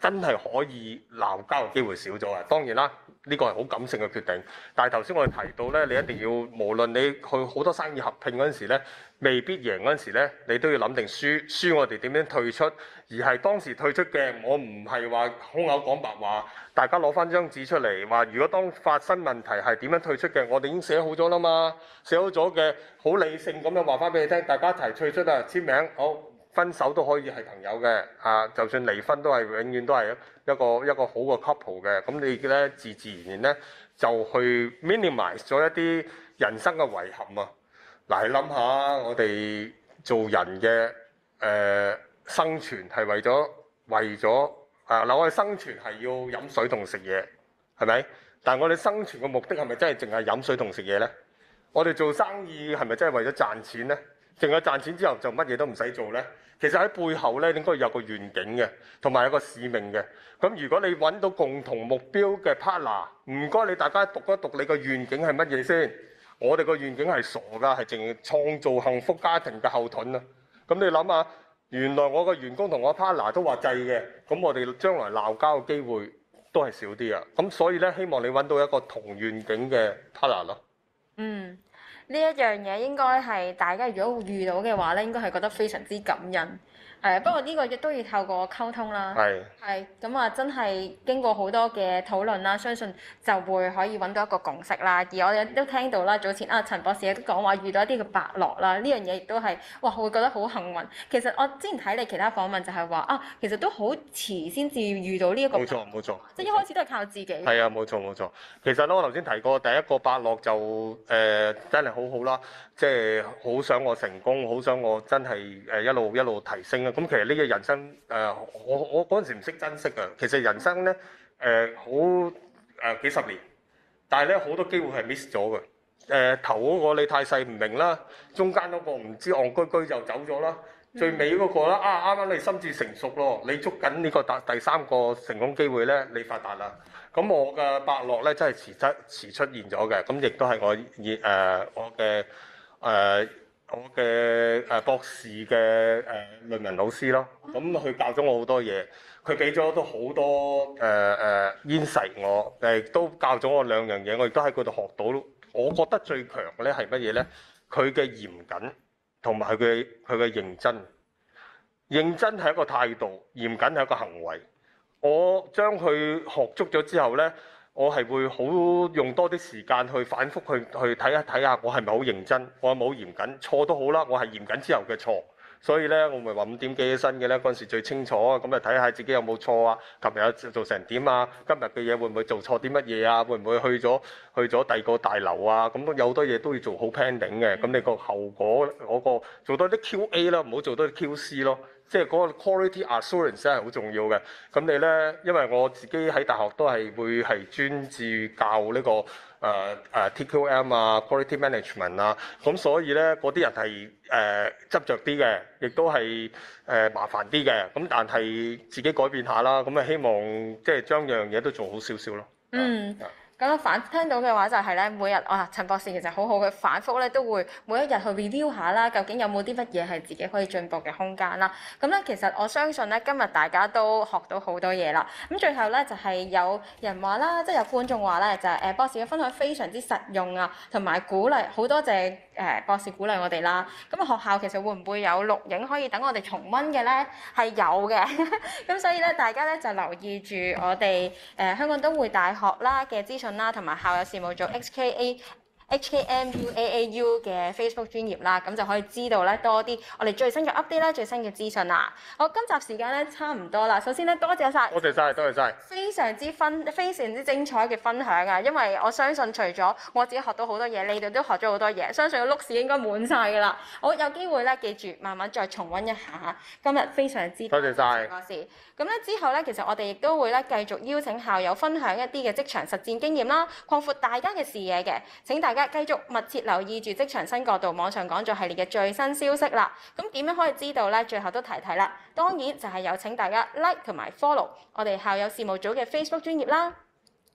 真係可以鬧交嘅機會少咗啊！當然啦，呢個係好感性嘅決定。但係頭先我哋提到咧，你一定要無論你去好多生意合併嗰陣時咧，未必贏嗰陣時咧，你都要諗定輸，輸我哋點樣退出，而係當時退出嘅，我唔係話空口講白話，大家攞翻張紙出嚟話，如果當發生問題係點樣退出嘅，我哋已經寫好咗啦嘛，寫好咗嘅，好理性咁樣話翻俾你聽，大家一齊退出啊，簽名好。分手都可以係朋友嘅，啊，就算離婚都係永遠都係一個一個好嘅 couple 嘅。咁你咧自自然然咧就去 minimize 咗一啲人生嘅遺憾啊！嗱，你諗下，我哋做人嘅誒、呃、生存係為咗為咗啊嗱，我哋生存係要飲水同食嘢，係咪？但係我哋生存嘅目的係咪真係淨係飲水同食嘢咧？我哋做生意係咪真係為咗賺錢咧？淨係賺錢之後就乜嘢都唔使做咧？其實喺背後咧應該有個願景嘅，同埋有個使命嘅。咁如果你揾到共同目標嘅 partner，唔該你大家讀一讀你個願景係乜嘢先？我哋個願景係傻㗎，係淨係創造幸福家庭嘅後盾啊！咁你諗下，原來我個員工同我 partner 都話制嘅，咁我哋將來鬧交嘅機會都係少啲啊！咁所以咧，希望你揾到一個同願景嘅 partner 咯。 嗯。呢一樣嘢應該係大家如果遇到嘅話咧，應該係覺得非常之感恩。誒，不過呢個亦都要透過溝通啦。 係。 係咁啊，真係經過好多嘅討論啦，相信就會可以揾到一個共識啦。而我哋都聽到啦，早前啊陳博士亦都講話遇到一啲嘅伯樂啦，呢樣嘢亦都係哇，會覺得好幸運。其實我之前睇你其他訪問就係話啊，其實都好遲先至遇到呢一個。 冇錯冇錯。 即係一開始都係靠自己。係啊，冇錯冇錯。其實咧，我頭先提過第一個伯樂就誒、呃、真係好好啦，即係好想我成功，好想我真係誒一路一路提升啊！咁其實呢個人生誒、呃，我我嗰陣時唔識珍惜啊。其實人生咧誒好誒幾十年，但係咧好多機會係 miss 咗嘅。誒、呃、頭嗰個你太細唔明啦，中間嗰個唔知戇居居就走咗啦，最尾嗰個啦啊啱啱你心智成熟咯，你捉緊呢個第第三個成功機會咧，你發達啦。咁我嘅伯樂咧真係遲出遲出現咗嘅，咁亦都係我以誒、呃、我嘅誒。呃我嘅誒博士嘅誒論文老師咯，咁佢教咗我好多嘢，佢俾咗都好多誒誒 insight 我，誒都教咗我兩樣嘢，我亦都喺嗰度學到。我覺得最強嘅咧係乜嘢咧？佢嘅嚴謹同埋佢嘅佢嘅認真。認真係一個態度，嚴謹係一個行為。我將佢學足咗之後咧，我係會好用多啲時間去反覆去去睇一睇下，我係咪好認真，我係咪好嚴謹？錯都好啦，我係嚴謹之後嘅錯。所以咧，我咪話五點幾起身嘅咧，嗰陣時最清楚啊。咁啊睇下自己有冇錯啊，琴日有做成點啊，今日嘅嘢會唔會做錯啲乜嘢啊？會唔會去咗去咗第二個大樓啊？咁有好多嘢都要做好 planning 嘅。咁你個後果嗰個做多啲 Q A 啦，唔好做多啲 Q C 咯。即係嗰個 quality assurance 真係好重要嘅。咁你咧，因為我自己喺大學都係會係專注教呢、這個誒誒、呃呃、T Q M 啊 quality management 啊，咁所以咧嗰啲人係誒、呃、執着啲嘅，亦都係誒、呃、麻煩啲嘅。咁但係自己改變下啦，咁啊希望即係將樣嘢都做好少少咯。 嗯。咁反聽到嘅話就係咧，每日啊陳博士其實好好嘅，反覆咧都會每一日去 review 下啦，究竟有冇啲乜嘢係自己可以進步嘅空間啦。咁咧其實我相信咧今日大家都學到好多嘢啦。咁最後咧就係有人話啦，即係有觀眾話咧就係誒博士嘅分享非常之實用啊，同埋鼓勵，好多謝誒博士鼓勵我哋啦。咁啊學校其實會唔會有錄影可以等我哋重溫嘅咧？係有嘅。咁所以咧大家咧就留意住我哋誒香港都會大學啦嘅資訊啦，同埋校友事務組 H K A H K M U A A U 嘅 Facebook 專頁啦，咁就可以知道咧多啲我哋最新嘅 update 啦，最新嘅資訊啦。好，今集時間咧差唔多啦。首先咧多謝晒， 多謝晒，多謝晒， 非常之分非常之精彩嘅分享啊！因為我相信除咗我自己學到好多嘢，你哋都學咗好多嘢，相信個碌屎應該滿晒㗎啦。好，有機會咧，記住慢慢再重溫一下。今日非常之多謝晒。 博士。咁咧之後咧，其實我哋亦都會咧繼續邀請校友分享一啲嘅職場實戰經驗啦，擴闊大家嘅視野嘅。請大家繼續密切留意住職場新角度網上講座系列嘅最新消息啦。咁點樣可以知道咧？最後都提提啦，當然就係有請大家 like 同埋 follow 我哋校友事務組嘅 Facebook 專頁啦。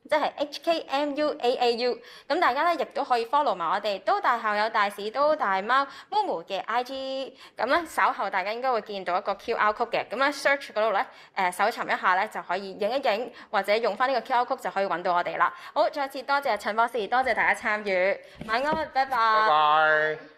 即係 H K M U A A U。咁大家咧亦都可以 follow 埋我哋都大校友大使都大貓 Momo 嘅 I G。咁咧稍後大家應該會見到一個 Q R code 嘅，咁咧 search 嗰度咧誒搜尋一下咧就可以影一影，或者用翻呢個 Q R code 就可以揾到我哋啦。好，再次多謝陳博士，多謝大家參與，晚安，拜拜。 拜拜。